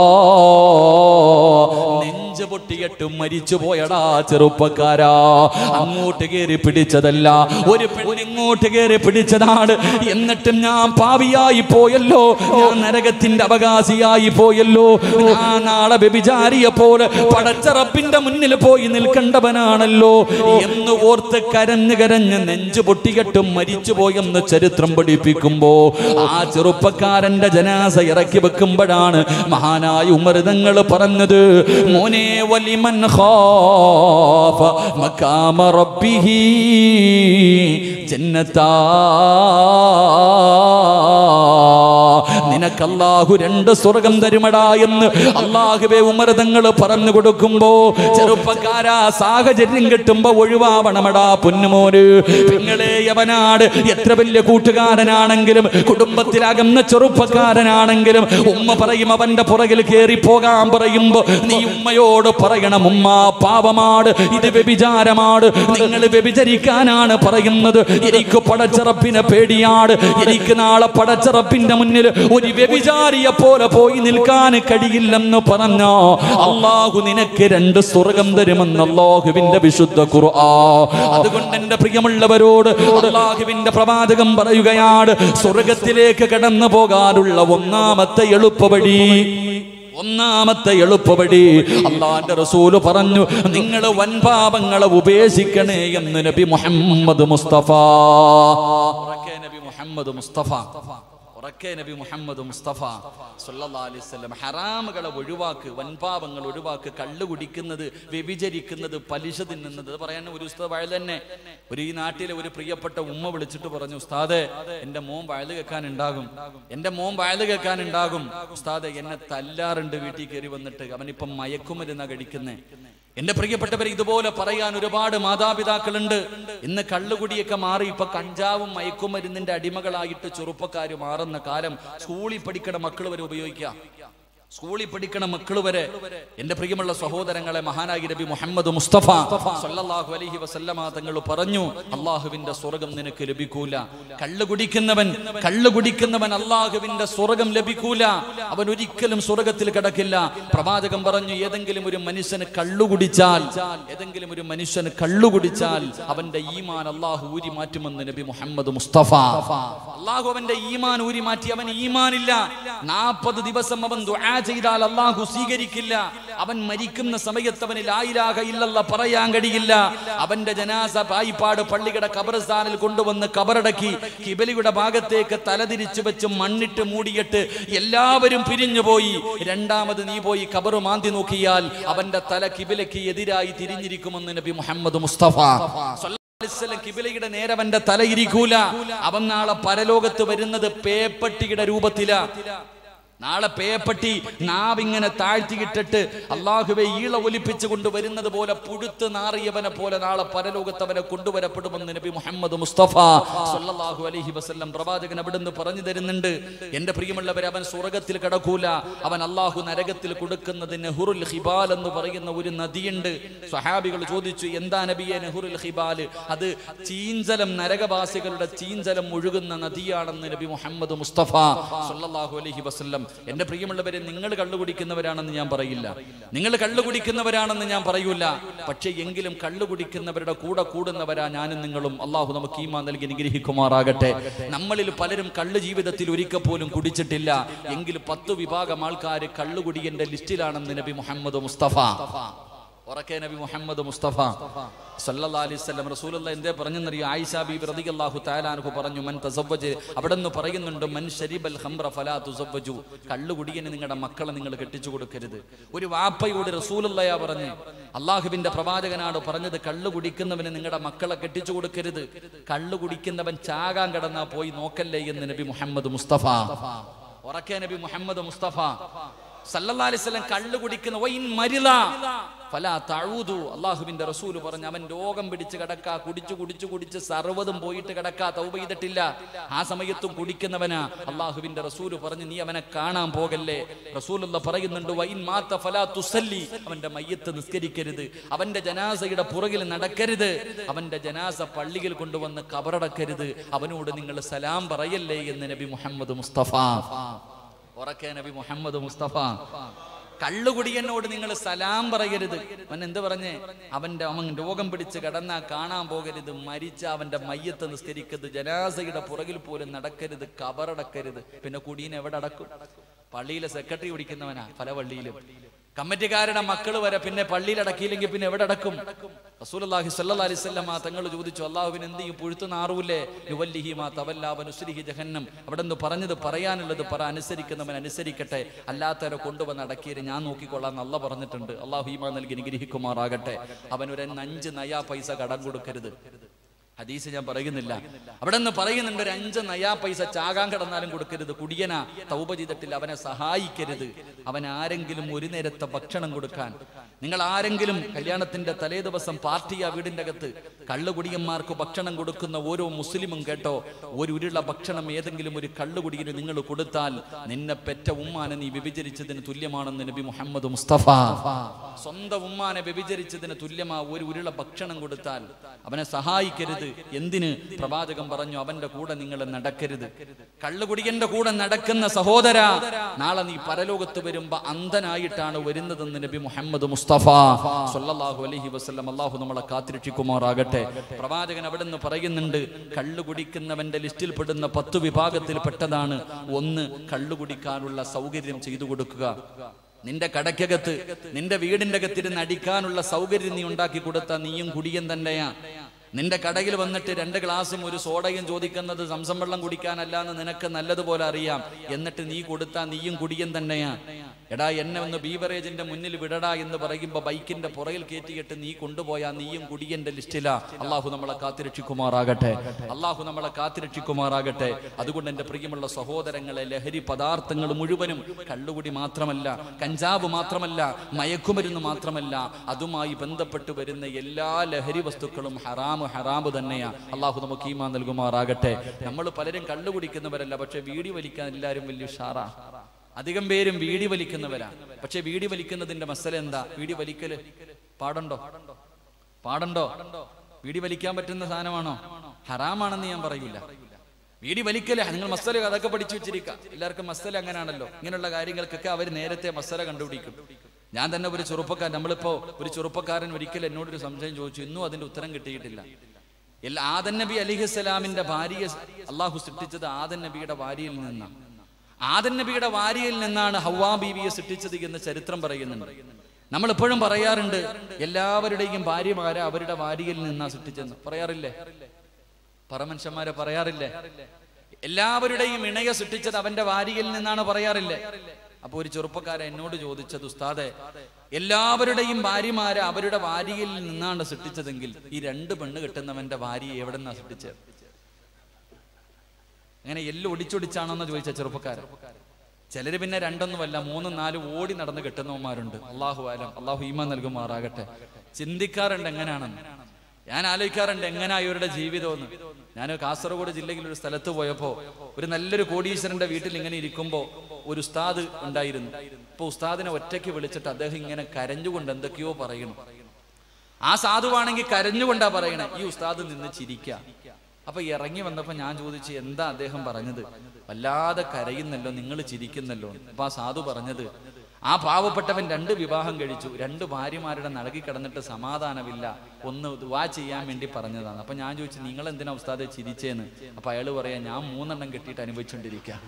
നെഞ്ച് പൊട്ടിയിട്ട് മരിച്ചു പോയടാ ചെറുപ്പക്കാരാ. അങ്ങോട്ട് കയറി പിടിച്ചതല്ല, ഒരു പെണ്ണിങ്ങോട്ട് കയറി പിടിച്ചതാണ്. എന്നിട്ടും ഞാൻ പാവിയായി പോയല്ലോ, ഞാൻ നരകത്തിന്റെ അവകാശിയായി പോയല്ലോ. ഞാൻ നാളെ വ്യഭിചാരിയെ പോലെ പടച്ച റബ്ബിന്റെ മുന്നിൽ പോയി നിൽക്കേണ്ടവനാണല്ലോ എന്ന് ഓർത്ത് കരഞ്ഞ് കരഞ്ഞ് നെഞ്ചു പൊട്ടികെട്ടും മരിച്ചു പോയെന്ന് ചരിത്രം പഠിപ്പിക്കുമ്പോ ആ ചെറുപ്പക്കാരന്റെ ജനാസ ഇറക്കി വെക്കുമ്പോഴാണ് മഹാനായ ഉമർ തങ്ങൾ പറഞ്ഞത്, മോനെ, വലിമൻ ഖാഫ മഖാമ റബ്ബിഹി ജന്നത്താ. നിനക്ക് അല്ലാഹു രണ്ട് സ്വർഗം തരുമടാ എന്ന് അല്ലാഹുവേ ഉമർ തങ്ങൾ പറഞ്ഞു കൊടുക്കുമ്പോ ചെറുപ്പക്കാരാ സാഹചര്യം കിട്ടുമ്പോ ഒഴിവാവണമടാ പൊന്നുമോന്. നിങ്ങളെ യവനാട് എത്ര വലിയ കൂട്ടുകാരനാണെങ്കിലും കുടുംബത്തിലകന്ന ചെറുപ്പക്കാരനാണെങ്കിലും ഉമ്മ പറയും അവന്റെ പുറകിൽ കയറി പോകാൻ പറയുമ്പോ നീ ഉമ്മയോട് പറയണം, ഉമ്മ പാപമാണ്, ഇത് വ്യഭിചാരമാണ്, നിങ്ങൾ വ്യഭിചരിക്കാനാണ് പറയുന്നത്, എനിക്ക് പടച്ചറപ്പിനെ പേടിയാണ്, എനിക്ക് നാളെ പടച്ചറപ്പിന്റെ മുന്നിൽ ഒരു വ്യഭിചാരിയെ പോലെ പോയി നിൽക്കാൻ കഴിയില്ലെന്ന് പറഞ്ഞോ അല്ലാഹു നിനക്ക് രണ്ട് സ്വർഗം തരുമെന്ന് അല്ലാഹുവിന്റെ വിശുദ്ധ ഖുർആൻ. അതുകൊണ്ട് എന്റെ പ്രിയമുള്ളവരോട് അല്ലാഹുവിന്റെ പ്രവാചകൻ പറയുകയാണ്, സ്വർഗത്തിലേക്ക് കടന്നു പോകാനുള്ള ഒന്നാമത്തെ എളുപ്പവഴി ഒന്നാമത്തെ എളുപ്പവഴി അല്ലാഹുവിന്റെ റസൂല് പറഞ്ഞു, നിങ്ങൾ വൻപാപങ്ങളെ ഉപേക്ഷിക്കണേ എന്ന് നബി മുഹമ്മദ് മുസ്തഫ. നബി മുഹമ്മദ് മുസ്തഫ നബി മുഹമ്മദ് മുസ്തഫ സല്ലല്ലാഹു അലൈഹി വസല്ലം ഹറാമുകളെ ഒഴിവാക്ക്, വൻപാപങ്ങൾ ഒഴിവാക്ക്. കള്ളു കുടിക്കുന്നത്, വ്യഭിചരിക്കുന്നത്, പലിശ തിന്നുന്നത് പറയാൻ ഒരു ഉസ്താദ് വയൽ തന്നെ ഒരു ഈ നാട്ടിലെ ഒരു പ്രിയപ്പെട്ട ഉമ്മ വിളിച്ചിട്ട് പറഞ്ഞു, ഉസ്താദെ എന്റെ മോൻ വയല് കേൾക്കാൻ ഉണ്ടാകും എന്റെ മോൻ വയല് കേൾക്കാൻ ഉണ്ടാകും ഉസ്താദെ എന്നെ തല്ലാറുണ്ട് വീട്ടിൽ കയറി വന്നിട്ട്, അവനിപ്പം മയക്കുമരുന്നാ കഴിക്കുന്നേ. എന്റെ പ്രിയപ്പെട്ടവരെ, ഇതുപോലെ പറയാൻ ഒരുപാട് മാതാപിതാക്കളുണ്ട്. ഇന്ന് കള്ളുകുടിയൊക്കെ മാറി ഇപ്പൊ കഞ്ചാവും മയക്കുമരുന്നിന്റെ അടിമകളായിട്ട് ചെറുപ്പക്കാർ മാറുന്ന കാലം. സ്കൂളിൽ പഠിക്കണ മക്കൾ വരെ ഉപയോഗിക്കുക, സ്കൂളിൽ പഠിക്കണ മക്കൾ വരെ. എന്റെ പ്രിയമുള്ള സഹോദരങ്ങളെ, മഹാനായി നബി മുഹമ്മദ് മുസ്തഫ സല്ലല്ലാഹു അലൈഹി വസല്ലമ തങ്ങൾ പറഞ്ഞു, അള്ളാഹുവിന്റെ സ്വർഗം നിനക്ക് ലഭിക്കൂല. കള്ളു കുടിക്കുന്നവൻ കള്ളു കുടിക്കുന്നവൻ അള്ളാഹുവിന്റെ സ്വർഗം ലഭിക്കൂല, അവൻ ഒരിക്കലും സ്വർഗത്തിൽ കിടക്കില്ല. പ്രവാചകൻ പറഞ്ഞു, ഏതെങ്കിലും ഒരു മനുഷ്യന് കള്ളു കുടിച്ചാൽ ഏതെങ്കിലും ഒരു മനുഷ്യന് കള്ളു കുടിച്ചാൽ അവന്റെ ഈമാൻ അള്ളാഹു ഊരി മാറ്റുമെന്ന് നബി മുഹമ്മദ് മുസ്തഫ. അള്ളാഹു അവന്റെ ഈമാൻ ഊരി മാറ്റി, അവൻ ഈമാനില്ല. നാൽപ്പത് ദിവസം അവൻ ദുആ ചെയ്താൽ അല്ലാഹു സ്വീകരിക്കില്ല. അവൻ മരിക്കുന്ന സമയത്ത് അവന് ലാ ഇലാഹ ഇല്ലല്ലാഹ് പറയാൻ കഴിയില്ല. അവന്റെ ജനാസ പായിപ്പാട് പള്ളിയുടെ ഖബർസ്ഥാനിൽ കൊണ്ടുവന്ന് ഖബറടക്കി കിബിലയുടെ ഭാഗത്തേക്ക് തലതിരിച്ചു വെച്ച് മണ്ണിട്ട് മൂടിയിട്ട് എല്ലാവരും പിരിഞ്ഞുപോയി. രണ്ടാമത് നീ പോയി ഖബർ മാന്തി നോക്കിയാൽ അവന്റെ തല കിബിലയ്ക്ക് എതിരായി തിരിഞ്ഞിരിക്കുമെന്ന് നബി മുഹമ്മദ് മുസ്തഫ. കിബിലയുടെ നേരെ അവന്റെ തല ഇരിക്കൂല. അവൻ നാളെ പരലോകത്ത് വരുന്നത് പേപ്പട്ടിയുടെ രൂപത്തിലാ. നാളെ പേപ്പട്ടി നാവിങ്ങനെ താഴ്ത്തിയിട്ടിട്ട് അള്ളാഹുവെ ഈള ഒലിപ്പിച്ചു കൊണ്ടുവരുന്നത് പോലെ പുഴുത്ത് നാറിയവനെ പോലെ നാളെ പരലോകത്തവനെ കൊണ്ടുവരപ്പെടുമെന്ന് നബി മുഹമ്മദ് മുസ്തഫ സല്ലല്ലാഹു അലൈഹി വസല്ലം പ്രവാചകൻ അവിടുന്ന് പറഞ്ഞു തരുന്നുണ്ട്. എന്റെ പ്രിയമുള്ളവരെ, അവൻ സ്വർഗത്തിൽ കിടക്കൂല. അവൻ അള്ളാഹു നരകത്തിൽ കൊടുക്കുന്നത് നെഹ്റുൽ ഹിബാൽ എന്ന് പറയുന്ന ഒരു നദിയുണ്ട്. സ്വഹാബികൾ ചോദിച്ചു, എന്താ നബിയെ നെഹ്റുൽ ഹിബാൽ? അത് ചീഞ്ചലം, നരകവാസികളുടെ ചീഞ്ചലം ഒഴുകുന്ന നദിയാണെന്ന് നബി മുഹമ്മദ് മുസ്തഫ സല്ലല്ലാഹു അലൈഹി വസല്ലം. എന്റെ പ്രിയമുള്ളവരെ, നിങ്ങൾ കള്ളുകുടിക്കുന്നവരാണെന്ന് ഞാൻ പറയില്ല, നിങ്ങൾ കള്ളുകുടിക്കുന്നവരാണെന്ന് ഞാൻ പറയൂല. പക്ഷേ എങ്കിലും കള്ളുകുടിക്കുന്നവരുടെ കൂടെ കൂടുന്നവരാ ഞാനും നിങ്ങളും. അള്ളാഹു നമുക്ക് ഈമാൻ നൽകി അനുഗ്രഹിക്കുമാറാകട്ടെ. നമ്മളിൽ പലരും കള്ളു ജീവിതത്തിൽ ഒരിക്കൽ പോലും കുടിച്ചിട്ടില്ല. എങ്കിലും പത്തു വിഭാഗം ആൾക്കാർ കള്ളുകുടിയന്റെ ലിസ്റ്റിലാണെന്ന് നബി മുഹമ്മദ് മുസ്തഫ. ഉറക്കെ നബി മുഹമ്മദ് മുസ്തഫ സല്ലല്ലാഹു അലൈഹി വസല്ലം. റസൂലുള്ളാഹി എന്തേ പറഞ്ഞെന്നറിയോ? ആയിഷ ബീബി റളിയല്ലാഹു തആല അൻഹു പറഞ്ഞു, മൻ തസവ്വജ, അവിടെന്ന് പറയുന്നുണ്ട്, മൻ ശരിബൽ ഖംറ ഫലാ തുസവ്വജു, കള്ളുകുടിയന് നിങ്ങളുടെ മക്കളെ നിങ്ങൾ കെട്ടിച്ചു കൊടുക്കരുത്. ഒരു വാപ്പയോട് റസൂലുള്ളാഹി പറഞ്ഞു, അള്ളാഹുവിന്റെ പ്രവാചകനാണ് പറഞ്ഞത്, കള്ളു കുടിക്കുന്നവന് നിങ്ങളുടെ മക്കളെ കെട്ടിച്ചു കൊടുക്കരുത്. കള്ളു കുടിക്കുന്നവൻ ചാകാൻ കിടന്നാ പോയി നോക്കല്ലേ എന്ന് നബി മുഹമ്മദ് മുസ്തഫ. ഉറക്കെ നബി മുഹമ്മദ് മുസ്തഫ സല്ലല്ലാഹു അലൈഹി വസല്ലം. കള്ളു കുടിക്കുന്ന വൈൻ മരില ഫലാ തഊദു, അല്ലാഹുവിന്റെ റസൂൽ പറഞ്ഞു, അവൻ രോഗം പിടിച്ച് കിടക്കാ, കുടിച്ചു കുടിച്ചു കുടിച്ച് സർവ്വതും പോയിട്ട് കിടക്കാ, തൗബ ചെയ്തിട്ടില്ല. ആ സമയത്തും കുടിക്കുന്നവനാ. അല്ലാഹുവിന്റെ റസൂൽ പറഞ്ഞു, നീ അവനെ കാണാൻ പോകല്ലേ. റസൂലുള്ളാഹി പറയുന്നുണ്ട്, വൈൻ മാത ഫലാ തുസല്ലി, അവന്റെ മയ്യത്ത് നിസ്കരിക്കരുത്, അവന്റെ ജനാസയുടെ പുറകിൽ നടക്കരുത്, അവന്റെ ജനാസ പള്ളിയിൽ കൊണ്ടുവന്ന് കബറടക്കരുത്, അവനോട് നിങ്ങൾ സലാം പറയല്ലേ എന്ന് നബി മുഹമ്മദ് മുസ്തഫ. ഉറക്കെ നബി മുഹമ്മദ് മുസ്തഫ. കള്ളുകുടിയനോട് നിങ്ങൾ സലാം പറയരുത്. അവൻ എന്ത് പറഞ്ഞേ? അവന്റെ അവൻ രോഗം പിടിച്ച് കിടന്നാ കാണാൻ പോകരുത്, മരിച്ച അവന്റെ മയ്യത്ത് നിസ്കരിക്കരുത്, ജനാസയുടെ പുറകിൽ പോലും നടക്കരുത്, കബറടക്കരുത്. പിന്നെ കുടിയൻ എവിടെ അടക്കും? പള്ളിയിലെ സെക്രട്ടറി കുടിക്കുന്നവനാ പല പള്ളിയിലും. കമ്മിറ്റിക്കാരുടെ മക്കൾ വരെ പിന്നെ പള്ളിയിൽ അടക്കിയില്ലെങ്കിൽ പിന്നെ എവിടെ അടക്കും? റസൂലുള്ളാഹി സ്വല്ലല്ലാഹു അലൈഹി വസല്ലം തങ്ങൾ ചോദിച്ചു, അല്ലാഹുവിന് എന്ത് ചെയ്യും? പുഴുത്തു നാറൂല്ലേ? യുവല്ലിഹി മാ തവല്ലാ വനുസ്രിഹി ജഹന്നം. അവിടെ നിന്ന് പറഞ്ഞത് പറയാനുള്ളത് പറ, അനുസരിക്കുന്നവൻ അനുസരിക്കട്ടെ, അല്ലാത്തവരെ കൊണ്ടുവന്ന് അടക്കിയത് ഞാൻ നോക്കിക്കൊള്ളാം എന്ന് അല്ലാഹ് പറഞ്ഞിട്ടുണ്ട്. അല്ലാഹു ഈമാൻ നൽകി അനുഗ്രഹിക്കുമാറാകട്ടെ. അവനൊരു അഞ്ച് നയാ പൈസ കടം കൊടുക്കരുത്. ഹദീസ് ഞാൻ പറയുന്നില്ല. അവിടെ നിന്ന് പറയുന്നുണ്ട്, ഒരു അഞ്ച് നയാ പൈസ ചാകാൻ കിടന്നാലും കൊടുക്കരുത്. കുടിയന തൗബ ചെയ്തിട്ടില്ല, അവനെ സഹായിക്കരുത്. അവൻ ആരെങ്കിലും ഒരു നേരത്തെ ഭക്ഷണം കൊടുക്കാൻ, നിങ്ങൾ ആരെങ്കിലും കല്യാണത്തിന്റെ തലേ ദിവസം പാർട്ടിയാ വീടിന്റെ അകത്ത് കള്ളുകുടിയന്മാർക്ക് ഭക്ഷണം കൊടുക്കുന്ന ഓരോ മുസ്ലിമും കേട്ടോ, ഒരു ഉരുള ഭക്ഷണം ഏതെങ്കിലും ഒരു കള്ളുകുടിയന് നിങ്ങൾ കൊടുത്താൽ നിന്നെ പെറ്റ ഉമ്മാനെ നീ വ്യഭിചരിച്ചതിന് തുല്യമാണെന്ന് നബി മുഹമ്മദ് മുസ്തഫ. സ്വന്തം ഉമ്മാനെ വ്യഭിചരിച്ചതിന് തുല്യമാ ഒരു ഉരുള ഭക്ഷണം കൊടുത്താൽ. അവനെ സഹായിക്കരുത്. എന്തിന്? പ്രവാചകൻ പറഞ്ഞു, അവന്റെ കൂടെ നിങ്ങൾ നടക്കരുത്. കള്ളുകുടിയന്റെ കൂടെ നടക്കുന്ന സഹോദര, നാളെ നീ പരലോകത്ത് വരുമ്പോ അന്ധനായിട്ടാണ് വരുന്നതെന്ന് നബി മുഹമ്മദ് മുസ്തഫ സല്ലല്ലാഹു അലൈഹി വസല്ലം. അല്ലാഹു നമ്മളെ കാത്തിരക്ഷിക്കുമാറാകട്ടെ. പ്രവാചകൻ അവിടെ നിന്ന് പറയുന്നുണ്ട്, കള്ളുകുടിക്കുന്നവന്റെ ലിസ്റ്റിൽ പെടുന്ന പത്ത് വിഭാഗത്തിൽ പെട്ടതാണ് ഒന്ന്, കള്ളുകുടിക്കാനുള്ള സൗകര്യം ചെയ്തു കൊടുക്കുക. നിന്റെ കടക്കകത്ത് നിന്റെ വീടിന്റെ അകത്തിരുന്ന് അടിക്കാനുള്ള സൗകര്യം നീ ഉണ്ടാക്കി കൊടുത്താൽ നീയും കുടിയൻ തന്നെയാ. നിന്റെ കടയിൽ വന്നിട്ട് രണ്ട് ഗ്ലാസും ഒരു സോഡയും ചോദിക്കുന്നത് സംസം വെള്ളം കുടിക്കാനല്ല എന്ന് നിനക്ക് നല്ലതുപോലെ അറിയാം. എന്നിട്ട് നീ കൊടുത്താൽ നീയും കുടിയൻ തന്നെയാ. എടാ, എന്നെ ഒന്ന് ബീവറേജിന്റെ മുന്നിൽ വിടടാ എന്ന് പറയുമ്പോ ബൈക്കിന്റെ പുറകിൽ കയറ്റിയിട്ട് നീ കൊണ്ടുപോയാ നീയും കുടിയന്റെ ലിസ്റ്റിലാ. അള്ളാഹു നമ്മളെ കാത്തിരക്ഷിക്കുമാറാകട്ടെ. അള്ളാഹു നമ്മളെ കാത്തിരക്ഷിക്കുമാറാകട്ടെ. അതുകൊണ്ട് എന്റെ പ്രിയമുള്ള സഹോദരങ്ങളെ, ലഹരി പദാർത്ഥങ്ങൾ മുഴുവനും കള്ളുകുടി മാത്രമല്ല, കഞ്ചാവ് മാത്രമല്ല, മയക്കുമരുന്ന് മാത്രമല്ല, അതുമായി ബന്ധപ്പെട്ട് വരുന്ന എല്ലാ ലഹരി വസ്തുക്കളും ഹറാമ് ഹറാമ് തന്നെയാ. അള്ളാഹു നമുക്ക് ഈമാൻ നൽകുമാറാകട്ടെ. നമ്മൾ പലരും കള്ളു കുടിക്കുന്നവരല്ല, പക്ഷെ വീടി വലിക്കാൻ എല്ലാവരും വലിയ ഉഷാറാ. അധികം പേരും വീടി വലിക്കുന്നവരാ. പക്ഷെ വീടി വലിക്കുന്നതിന്റെ മസല എന്താ? വീടി വലിക്കല് പാടുണ്ടോ? പാടുണ്ടോ? വീടി വലിക്കാൻ പറ്റുന്ന സാധനമാണോ? ഹറാമാണെന്ന് ഞാൻ പറയൂല. വീടി വലിക്കല് നിങ്ങൾ മസല അതൊക്കെ പഠിച്ചു വെച്ചിരിക്കുക. എല്ലാവർക്കും മസല അങ്ങനെയാണല്ലോ. ഇങ്ങനെയുള്ള കാര്യങ്ങൾക്കൊക്കെ അവർ നേരത്തെ മസല കണ്ടുപിടിക്കും. ഞാൻ തന്നെ ഒരു ചെറുപ്പക്കാരൻ, നമ്മളിപ്പോ ഒരു ചെറുപ്പക്കാരൻ ഒരിക്കൽ എന്നോടൊരു സംശയം ചോദിച്ചു, ഇന്നും അതിന്റെ ഉത്തരം കിട്ടിയിട്ടില്ല. എല്ലാ ആദൻ നബി അലിഹിസ്സലാമിന്റെ ഭാര്യയെ അള്ളാഹു സൃഷ്ടിച്ചത് ആദൻ നബിയുടെ ഭാര്യയിൽ നിന്നാണ്. ആദൻ നബിയുടെ ഭാര്യയിൽ നിന്നാണ് ഹവ്വാ ബീവിയെ സൃഷ്ടിച്ചത് എന്ന് ചരിത്രം പറയുന്നുണ്ട്. നമ്മൾ എപ്പോഴും പറയാറുണ്ട്, എല്ലാവരുടെയും ഭാര്യമാരെ അവരുടെ ഭാര്യയിൽ നിന്നാ സൃഷ്ടിച്ചെന്ന് പറയാറില്ലേ? പറമനുഷ്യന്മാരെ പറയാറില്ലേ? എല്ലാവരുടെയും ഇണയെ സൃഷ്ടിച്ചത് അവന്റെ ഭാര്യയിൽ നിന്നാണ് പറയാറില്ലേ? അപ്പൊ ഒരു ചെറുപ്പക്കാരൻ എന്നോട് ചോദിച്ചത്, ഉസ്താദെ, എല്ലാവരുടെയും ഭാര്യമാരെ അവരുടെ ഭാര്യയിൽ നിന്നാണ് സൃഷ്ടിച്ചതെങ്കിൽ ഈ രണ്ട് പെണ്ണ് കെട്ടുന്നവന്റെ ഭാര്യയെ എവിടെ നിന്നാ സൃഷ്ടിച്ചത്? അങ്ങനെ എല്ലാം ഒടിച്ചൊടിച്ചാണോന്ന് ചോദിച്ച ചെറുപ്പക്കാരൻ. ചിലര് പിന്നെ രണ്ടൊന്നുമല്ല മൂന്നും നാലും ഓടി നടന്ന് കെട്ടുന്നവന്മാരുണ്ട്. അള്ളാഹു ആലം, അള്ളാഹു ഈമാൻ നൽകുമാറാകട്ടെ. ചിന്തിക്കാറുണ്ട് എങ്ങനെയാണെന്ന്. ഞാൻ ആലോചിക്കാറുണ്ട് എങ്ങനെയാ ഇവരുടെ ജീവിതമെന്ന്. ഞാൻ കാസർഗോഡ് ജില്ലയിൽ ഒരു സ്ഥലത്ത് പോയപ്പോ ഒരു നല്ലൊരു കോടീശ്വരന്റെ വീട്ടിൽ ഇങ്ങനെ ഇരിക്കുമ്പോ ഒരു ഉസ്താദ് ഉണ്ടായിരുന്നു. ഇപ്പൊ ഉസ്താദിനെ ഒറ്റയ്ക്ക് വിളിച്ചിട്ട് അദ്ദേഹം ഇങ്ങനെ കരഞ്ഞുകൊണ്ട് എന്തൊക്കെയോ പറയണം. ആ സാധുവാണെങ്കിൽ കരഞ്ഞുകൊണ്ടാ പറയണേ. ഈ ഉസ്താദ് നിന്ന് ചിരിക്ക. അപ്പൊ ഇറങ്ങി വന്നപ്പോ ഞാൻ ചോദിച്ചു, എന്താ അദ്ദേഹം പറഞ്ഞത്? വല്ലാതെ കരയുന്നല്ലോ, നിങ്ങൾ ചിരിക്കുന്നല്ലോ. അപ്പൊ ആ സാധു പറഞ്ഞത്, ആ പാവപ്പെട്ടവൻ രണ്ട് വിവാഹം കഴിച്ചു, രണ്ട് ഭാര്യമാരുടെ നടുക്കി കിടന്നിട്ട് സമാധാനമില്ല, ഒന്ന് ദുആ ചെയ്യാൻ വേണ്ടി പറഞ്ഞതാണ്. അപ്പൊ ഞാൻ ചോദിച്ചു, നിങ്ങൾ എന്തിനാ ഉസ്താദെ ചിരിച്ചേന്ന്? അപ്പൊ അയാൾ പറയാ, ഞാൻ മൂന്നെണ്ണം കെട്ടിയിട്ട് അനുഭവിച്ചുകൊണ്ടിരിക്കുക.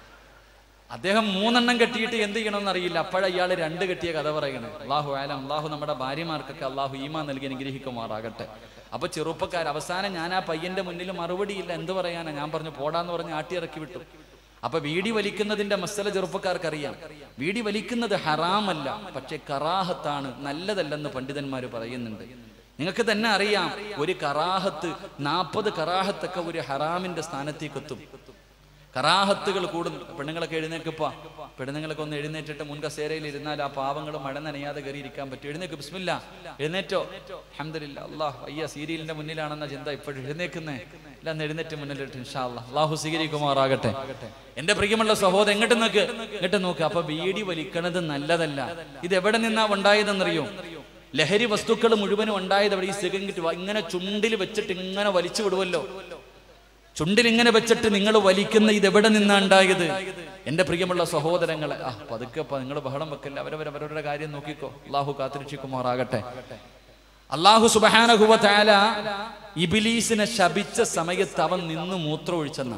അദ്ദേഹം മൂന്നെണ്ണം കെട്ടിയിട്ട് എന്ത് ചെയ്യണമെന്ന് അറിയില്ല. അപ്പോഴ ഇയാൾ രണ്ട് കെട്ടിയ കഥ പറയണേ. അള്ളാഹു ആലം, അള്ളാഹു നമ്മുടെ ഭാര്യമാർക്കൊക്കെ അള്ളാഹു ഈമാൻ നൽകി അനുഗ്രഹിക്കുമാറാകട്ടെ. അപ്പൊ ചെറുപ്പക്കാർ അവസാനം ഞാൻ ആ പയ്യന്റെ മുന്നിൽ മറുപടിയില്ല, എന്ത് പറയാനാ? ഞാൻ പറഞ്ഞു പോടാന്ന് പറഞ്ഞ് ആട്ടിയിറക്കി വിട്ടു. അപ്പൊ വീടി വലിക്കുന്നതിന്റെ മസല ചെറുപ്പക്കാർക്കറിയാം. വീടി വലിക്കുന്നത് ഹറാമല്ല, പക്ഷെ കറാഹത്താണ്, നല്ലതല്ലെന്ന് പണ്ഡിതന്മാർ പറയുന്നുണ്ട്. നിങ്ങൾക്ക് തന്നെ അറിയാം, ഒരു കറാഹത്ത് നാൽപ്പത് കറാഹത്തൊക്കെ ഒരു ഹറാമിന്റെ സ്ഥാനത്തേക്ക് എത്തും. കറാഹത്തുകൾ കൂടും. പെണ്ണുങ്ങളൊക്കെ എഴുന്നേക്കപ്പാ, പെണ്ണുങ്ങളൊക്കെ ഒന്ന് എഴുന്നേറ്റിട്ട് മുൻകസേരയിൽ ഇരുന്നാൽ ആ പാവങ്ങൾ മഴ നനയാതെ കയറി ഇരിക്കാൻ പറ്റും. എഴുന്നേക്ക്, ബിസ്മില്ലാ, എഴുന്നേറ്റോ, അൽഹംദുലില്ലാ, അല്ലാഹ് അയ്യ സീരിയലിന്റെ മുന്നിലാണെന്ന ചിന്ത ഇപ്പോഴും എഴുന്നേക്കുന്നേ ഇല്ല, എന്ന് എഴുന്നേറ്റ് മുന്നിലിട്ട് ഇൻഷാ അല്ലാഹ് അല്ലാഹു സ്വീകരിക്കുമാറാകട്ടെ. എന്റെ പ്രിയമുള്ള സഹോദരൻ, എങ്ങോട്ട് നോക്ക്, ഇങ്ങോട്ട് നോക്ക്. അപ്പൊ ബീഡി വലിക്കണത് നല്ലതല്ല. ഇത് എവിടെ നിന്നാ ഉണ്ടായതെന്നറിയോ? ലഹരി വസ്തുക്കൾ മുഴുവനും ഉണ്ടായത് അവിടെ ഈ സിഗരറ്റ് ഇങ്ങനെ ചുണ്ടിൽ വെച്ചിട്ട് ഇങ്ങനെ വലിച്ചു വിടുവല്ലോ. ചുണ്ടിൽ ഇങ്ങനെ വെച്ചിട്ട് നിങ്ങൾ വലിക്കുന്ന ഇത് എവിടെ നിന്നാ ഉണ്ടായത്? എന്റെ പ്രിയമുള്ള സഹോദരങ്ങളെ, ആ പതുക്കെ നിങ്ങൾ ബഹളം വെക്കല്ല, അവരവരവരുടെ കാര്യം നോക്കിക്കോ. അള്ളാഹു കാത്തിരക്ഷിക്കുമാറാകട്ടെ. അള്ളാഹു സുബ്ഹാനഹു വ തആല ഇബ്ലീസിനെ ശപിച്ച സമയത്ത് അവൻ നിന്ന് മൂത്രം ഒഴിച്ചെന്ന.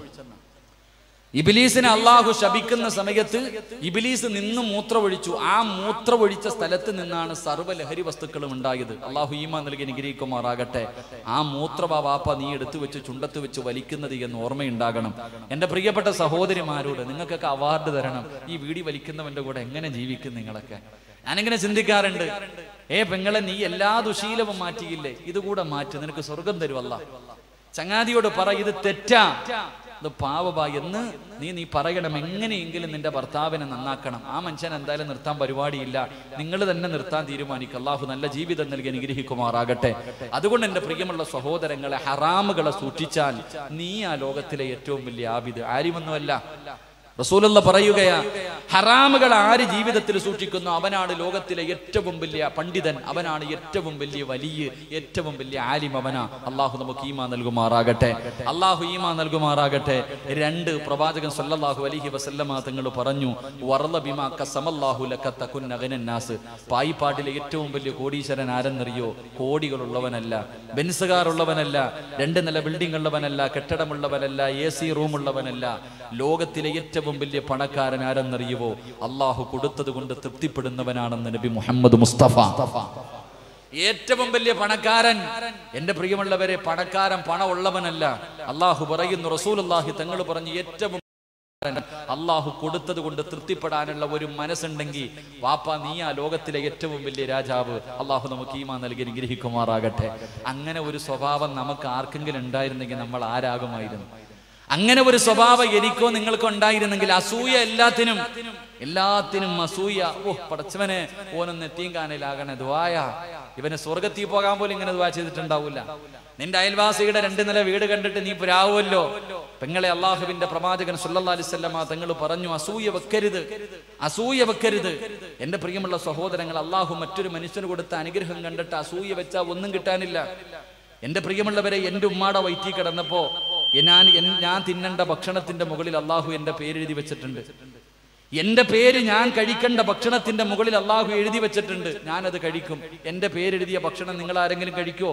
ഇബ്ലീസിനെ അള്ളാഹു ശപിക്കുന്ന സമയത്ത് ഇബ്ലീസ് നിന്ന് മൂത്രമൊഴിച്ചു. ആ മൂത്രമൊഴിച്ച സ്ഥലത്ത് നിന്നാണ് സർവ്വ ലഹരി വസ്തുക്കളും ഉണ്ടായത്. അള്ളാഹു ഈമാൻ നൽകി അനുഗ്രഹിക്കുമാറാകട്ടെ. ആ മൂത്രവാ വാപ്പ നീ എടുത്തു വെച്ച് ചുണ്ടത്ത് വെച്ച് വലിക്കുന്നത് എന്ന് ഓർമ്മയുണ്ടാകണം. എന്റെ പ്രിയപ്പെട്ട സഹോദരിമാരോട് നിങ്ങൾക്കൊക്കെ അവാർഡ് തരണം. ഈ വീടി വലിക്കുന്നവന്റെ കൂടെ എങ്ങനെ ജീവിക്കും നിങ്ങളൊക്കെ? ഞാനിങ്ങനെ ചിന്തിക്കാറുണ്ട്, ഏ പെങ്ങളെ, നീ എല്ലാ ദുശീലവും മാറ്റിയില്ലേ, ഇതുകൂടെ മാറ്റി, നിനക്ക് സ്വർഗം തരും അല്ലാഹ്. ചങ്ങാതിയോട് പറ ഇത് തെറ്റാ, അത് പാവബാ എന്ന് നീ നീ പറയണം. എങ്ങനെയെങ്കിലും നിന്റെ ഭർത്താവിനെ നന്നാക്കണം. ആ മനുഷ്യൻ എന്തായാലും നിർത്താൻ പരിപാടിയില്ല, നിങ്ങൾ തന്നെ നിർത്താൻ തീരുമാനിക്കുക. അള്ളാഹു നല്ല ജീവിതം നൽകി അനുഗ്രഹിക്കുമാറാകട്ടെ. അതുകൊണ്ട് എൻ്റെ പ്രിയമുള്ള സഹോദരങ്ങളെ, ഹറാമുകളെ സൂക്ഷിച്ചാൽ നീ ആ ലോകത്തിലെ ഏറ്റവും വലിയ ആബിദ്. ആരുമൊന്നുമല്ല. റസൂലുള്ള പറയുകയാ, ഹറാമുകൾ ആര് ജീവിതത്തിൽ സൂക്ഷിക്കുന്നു അവനാണ് ലോകത്തിലെ ഏറ്റവും വലിയ പണ്ഡിതൻ, അവനാണ് ഏറ്റവും വലിയ വലിയ ഏറ്റവും വലിയ ആലിം, അവനാ. അള്ളാഹു നമുക്ക് ഈമാൻ നൽകുമാറാകട്ടെ. അള്ളാഹു ഈമാൻ നൽകുമാറാകട്ടെ. രണ്ട്, പ്രവാചകൻ സല്ലല്ലാഹു അലൈഹി വസല്ലമ തങ്ങൾ പറഞ്ഞു, വറള ബിമാ ഖസമല്ലാഹു ലക തകുന്ന ഗനന്നാസ്. പായിപ്പാട്ടിലെ ഏറ്റവും വലിയ കോടീശ്വരൻ ആരെന്നറിയോ? കോടികളുള്ളവനല്ല, ബെൻസുകാറുള്ളവനല്ല, രണ്ട് നില ബിൽഡിംഗ് ഉള്ളവനല്ല, കെട്ടിടമുള്ളവനല്ല, എ സി റൂം ഉള്ളവനല്ല. ലോകത്തിലെ ഏറ്റവും വലിയ പണക്കാരൻ ആരെന്നറിയുവോ? അള്ളാഹു കൊടുത്തത് കൊണ്ട് തൃപ്തിപ്പെടുന്നവനാണെന്ന് നബി മുഹമ്മദ് മുസ്തഫ. ഏറ്റവും വലിയ പണക്കാരൻ, എന്റെ പ്രിയമുള്ളവരെ, പണക്കാരൻ പണം ഉള്ളവനല്ല. അള്ളാഹു പറയുന്നു, റസൂലുള്ളാഹി തങ്ങൾ പറഞ്ഞു, ഏറ്റവും അള്ളാഹു കൊടുത്തത് കൊണ്ട് തൃപ്തിപ്പെടാനുള്ള ഒരു മനസ്സുണ്ടെങ്കിൽ വാപ്പ നീ ആ ലോകത്തിലെ ഏറ്റവും വലിയ രാജാവ്. അള്ളാഹു നമുക്ക് ഈമാൻ നൽകി അനുഗ്രഹിക്കുമാറാകട്ടെ. അങ്ങനെ ഒരു സ്വഭാവം നമുക്ക് ആർക്കെങ്കിലും ഉണ്ടായിരുന്നെങ്കിൽ നമ്മൾ ആരാകുമായിരുന്നു? അങ്ങനെ ഒരു സ്വഭാവം എനിക്കോ നിങ്ങൾക്കോ ഉണ്ടായിരുന്നെങ്കിൽ, അസൂയ എല്ലാത്തിനും എല്ലാത്തിനും അസൂയ. ഓ പടച്ചവനെ, ഓനൊന്ന് എത്തീങ്കാനയിലാകണേ, ദുആയ. ഇവന് സ്വർഗത്തിൽ പോകാൻ പോലും ഇങ്ങനെ ദുആ ചെയ്തിട്ടുണ്ടാവില്ല. നിന്റെ അയൽവാസിയുടെ രണ്ട് നില വീട് കണ്ടിട്ട് നീ പുരാവുമല്ലോ. പെങ്ങളെ, അള്ളാഹുവിന്റെ പ്രവാചകൻ സല്ലല്ലാഹു അലൈഹി വസല്ലമ തങ്ങൾ പറഞ്ഞു, അസൂയ വെക്കരുത്, അസൂയ വെക്കരുത്. എന്റെ പ്രിയമുള്ള സഹോദരങ്ങൾ, അള്ളാഹു മറ്റൊരു മനുഷ്യന് കൊടുത്ത അനുഗ്രഹം കണ്ടിട്ട് അസൂയ വെച്ചാൽ ഒന്നും കിട്ടാനില്ല. എന്റെ പ്രിയമുള്ളവരെ, എന്റെ ഉമ്മാടെ വയറ്റിൽ കിടന്നപ്പോ ഞാൻ ഞാൻ തിന്നേണ്ട ഭക്ഷണത്തിന്റെ മുകളിൽ അള്ളാഹു എന്റെ പേരെഴുതി വെച്ചിട്ടുണ്ട്. എന്റെ പേര് ഞാൻ കഴിക്കേണ്ട ഭക്ഷണത്തിന്റെ മുകളിൽ അള്ളാഹു എഴുതി വെച്ചിട്ടുണ്ട്. ഞാനത് കഴിക്കും. എന്റെ പേരെഴുതിയ ഭക്ഷണം നിങ്ങൾ ആരെങ്കിലും കഴിക്കോ?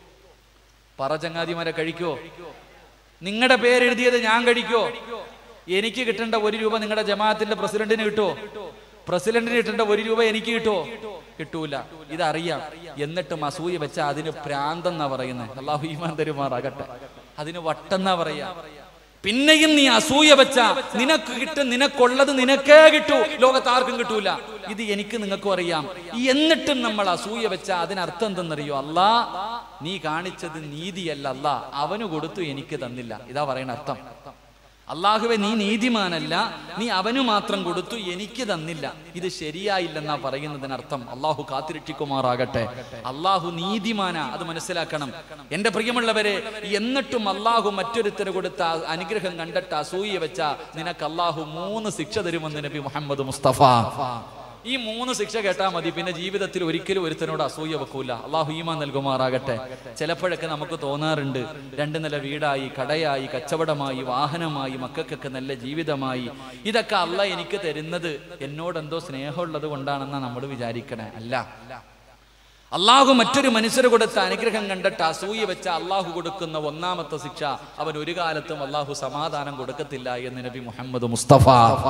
പറ ചങ്ങാതിമാരെ, കഴിക്കോ? നിങ്ങളുടെ പേരെഴുതിയത് ഞാൻ കഴിക്കോ? എനിക്ക് കിട്ടേണ്ട ഒരു രൂപ നിങ്ങളുടെ ജമാഅത്തിന്റെ പ്രസിഡന്റിന് കിട്ടുമോ? പ്രസിഡന്റിന് കിട്ടേണ്ട ഒരു രൂപ എനിക്ക് കിട്ടുമോ? കിട്ടൂല. ഇതറിയാം. എന്നിട്ടും അസൂയ വെച്ച അതിന് പ്രാന്തെന്നാ പറയുന്നത്. അള്ളാഹു ഈമാൻ തരുമാറാകട്ടെ. അതിന് വട്ടെന്നാ പറയാ. പിന്നെയും നീ അസൂയ വെച്ച നിനക്ക് കിട്ടും, നിനക്കുള്ളത് നിനക്കേ കിട്ടൂ, ലോകത്ത് ആർക്കും കിട്ടൂല. ഇത് എനിക്ക് നിങ്ങൾക്കും അറിയാം. എന്നിട്ടും നമ്മൾ അസൂയ വെച്ച അതിനർത്ഥം എന്തെന്നറിയോ? അല്ലാ, നീ കാണിച്ചത് നീതിയല്ല, അല്ലാ അവന് കൊടുത്തു എനിക്ക് തന്നില്ല. ഇതാ പറയുന്ന അർത്ഥം. അള്ളാഹുവെ, നീ നീതിമാനല്ല, നീ അവനു മാത്രം കൊടുത്തു എനിക്ക് തന്നില്ല. ഇത് ശരിയായില്ലെന്നാ പറയുന്നതിനർത്ഥം. അള്ളാഹു കാത്തിരക്ഷിക്കുമാറാകട്ടെ. അള്ളാഹു നീതിമാനാ, അത് മനസ്സിലാക്കണം എന്റെ പ്രിയമുള്ളവരെ. എന്നിട്ടും അള്ളാഹു മറ്റൊരുത്തന് കൊടുത്ത അനുഗ്രഹം കണ്ടിട്ട് അസൂയ വെച്ച നിനക്ക് അള്ളാഹു മൂന്ന് ശിക്ഷ തരുമെന്ന് നബി മുഹമ്മദ് മുസ്തഫ. ഈ മൂന്ന് ശിക്ഷ കേട്ടാ മതി, പിന്നെ ജീവിതത്തിൽ ഒരിക്കലും ഒരുത്തനോട് അസൂയ വെക്കൂല. അള്ളാഹു ഈമാൻ നൽകുമാറാകട്ടെ. ചിലപ്പോഴൊക്കെ നമുക്ക് തോന്നാറുണ്ട്, രണ്ട് നില വീടായി, കടയായി, കച്ചവടമായി, വാഹനമായി, മക്കൾക്കൊക്കെ നല്ല ജീവിതമായി, ഇതൊക്കെ അള്ളാ എനിക്ക് തരുന്നത് എന്നോട് എന്തോ സ്നേഹമുള്ളത് കൊണ്ടാണെന്നാ നമ്മൾ വിചാരിക്കണേ. അല്ല, അള്ളാഹു മറ്റൊരു മനുഷ്യര് കൊടുത്ത അനുഗ്രഹം കണ്ടിട്ട് അസൂയ വെച്ച അള്ളാഹു കൊടുക്കുന്ന ഒന്നാമത്തെ ശിക്ഷ, അവൻ ഒരു കാലത്തും അള്ളാഹു സമാധാനം കൊടുക്കത്തില്ല എന്ന് നബി മുഹമ്മദ് മുസ്തഫ.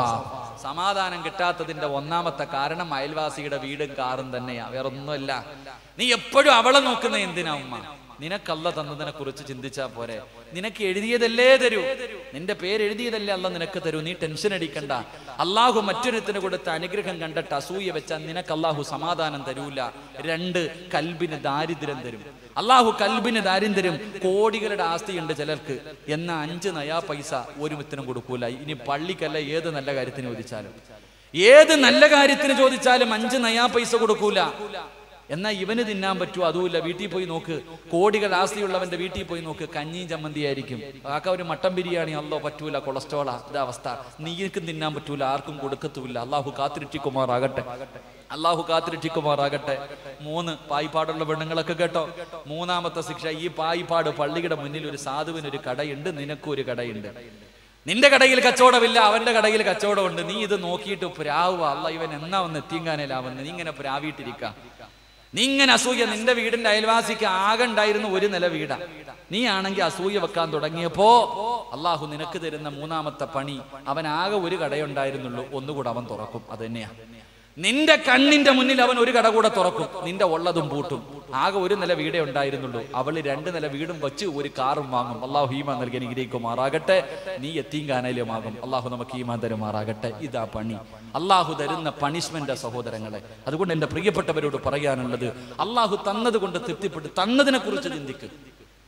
സമാധാനം കിട്ടാത്തതിന്റെ ഒന്നാമത്തെ കാരണം അയൽവാസിയുടെ വീടും കാറും തന്നെയാ, വേറൊന്നുമല്ല. നീ എപ്പോഴും അവളെ നോക്കുന്ന എന്തിനാ ഉമ്മ? നിനക്കല്ല തന്നതിനെ കുറിച്ച് ചിന്തിച്ചാ പോരെ? നിനക്ക് എഴുതിയതല്ലേ തരൂ, നിന്റെ പേര് എഴുതിയതല്ലേ അല്ല നിനക്ക് തരൂ. നീ ടെൻഷൻ അടിക്കണ്ട. അള്ളാഹു മറ്റൊരുത്തിന് കൊടുത്ത അനുഗ്രഹം കണ്ടിട്ട് അസൂയ വെച്ചാൽ നിനക്ക് അള്ളാഹു സമാധാനം തരൂല. രണ്ട്, കൽബിന് ദാരിദ്ര്യം തരും. അള്ളാഹു കൽബിന് ദാരിദ്ര്യം. കോടികളുടെ ആസ്തിയുണ്ട് ചിലർക്ക്, എന്നാ അഞ്ച് നയാ പൈസ ഒരു മിത്തിനും കൊടുക്കൂല. ഇനി പള്ളിക്കല്ല, ഏത് നല്ല കാര്യത്തിന് ചോദിച്ചാലും, ഏത് നല്ല കാര്യത്തിന് ചോദിച്ചാലും അഞ്ച് നയാ പൈസ കൊടുക്കൂല. എന്നാ ഇവന് തിന്നാൻ പറ്റുമോ? അതുമില്ല. വീട്ടിൽ പോയി നോക്ക്, കോടികൾ ആസ്തിയുള്ളവന്റെ വീട്ടിൽ പോയി നോക്ക്, കഞ്ഞിയും ചമ്മന്തി ആയിരിക്കും. ആക്ക ഒരു മട്ടൻ ബിരിയാണി അല്ലോ പറ്റൂല, കൊളസ്ട്രോളാ. ഇതാ അവസ്ഥ. നീക്കും തിന്നാൻ പറ്റൂല, ആർക്കും കൊടുക്കത്തുമില്ല. അള്ളാഹു കാത്തിരക്ഷിക്കുമാറാകട്ടെ. അള്ളാഹു കാത്തിരക്ഷിക്കുമാറാകട്ടെ. മൂന്ന്, പായിപ്പാടുള്ള പെണ്ണുങ്ങളൊക്കെ കേട്ടോ, മൂന്നാമത്തെ ശിക്ഷ, ഈ പായിപ്പാട് പള്ളിയുടെ മുന്നിൽ ഒരു സാധുവിന് ഒരു കടയുണ്ട്, നിനക്കും ഒരു കടയുണ്ട്. നിന്റെ കടയിൽ കച്ചവടമില്ല, അവന്റെ കടയിൽ കച്ചവടമുണ്ട്. നീ ഇത് നോക്കിയിട്ട് പ്രാവുക, അല്ല ഇവൻ എന്നാ ഒന്ന് എത്തിങ്കാനയിലാവുന്നത്, നീ ഇങ്ങനെ പ്രാവിയിട്ടിരിക്ക. നീ ഇങ്ങനെ അസൂയ. നിന്റെ വീടിന്റെ അയൽവാസിക്ക് ആകെ ഉണ്ടായിരുന്ന ഒരു നില വീടാ, നീ ആണെങ്കിൽ അസൂയ വെക്കാൻ തുടങ്ങിയപ്പോ അള്ളാഹു നിനക്ക് തരുന്ന മൂന്നാമത്തെ പണി, അവൻ ആകെ ഒരു കടയുണ്ടായിരുന്നുള്ളൂ, ഒന്നുകൂടെ അവൻ തുറക്കും. അത് തന്നെയാ. നിന്റെ കണ്ണിന്റെ മുന്നിൽ അവൻ ഒരു കട കൂടെ തുറക്കും, നിന്റെ ഉള്ളതും പൂട്ടും. ആകെ ഒരു നില വീടേ ഉണ്ടായിരുന്നുള്ളൂ, അവള് രണ്ട് നില വീടും വെച്ച് ഒരു കാറും വാങ്ങും. അള്ളാഹു ഈമാൻ നൽകി അനുഗ്രഹിക്കുമാറാകട്ടെ. നീ യത്തീംഖാനയിലുമാകും. അള്ളാഹു നമുക്ക് ഈമാൻ തരുമാറാകട്ടെ. ഇതാ പണി, അള്ളാഹു തരുന്ന പണിഷ്മെന്റ് സഹോദരങ്ങളെ. അതുകൊണ്ട് എന്റെ പ്രിയപ്പെട്ടവരോട് പറയാനുള്ളത്, അള്ളാഹു തന്നത് കൊണ്ട് തൃപ്തിപ്പെട്ട്, തന്നതിനെ കുറിച്ച് ചിന്തിക്ക്.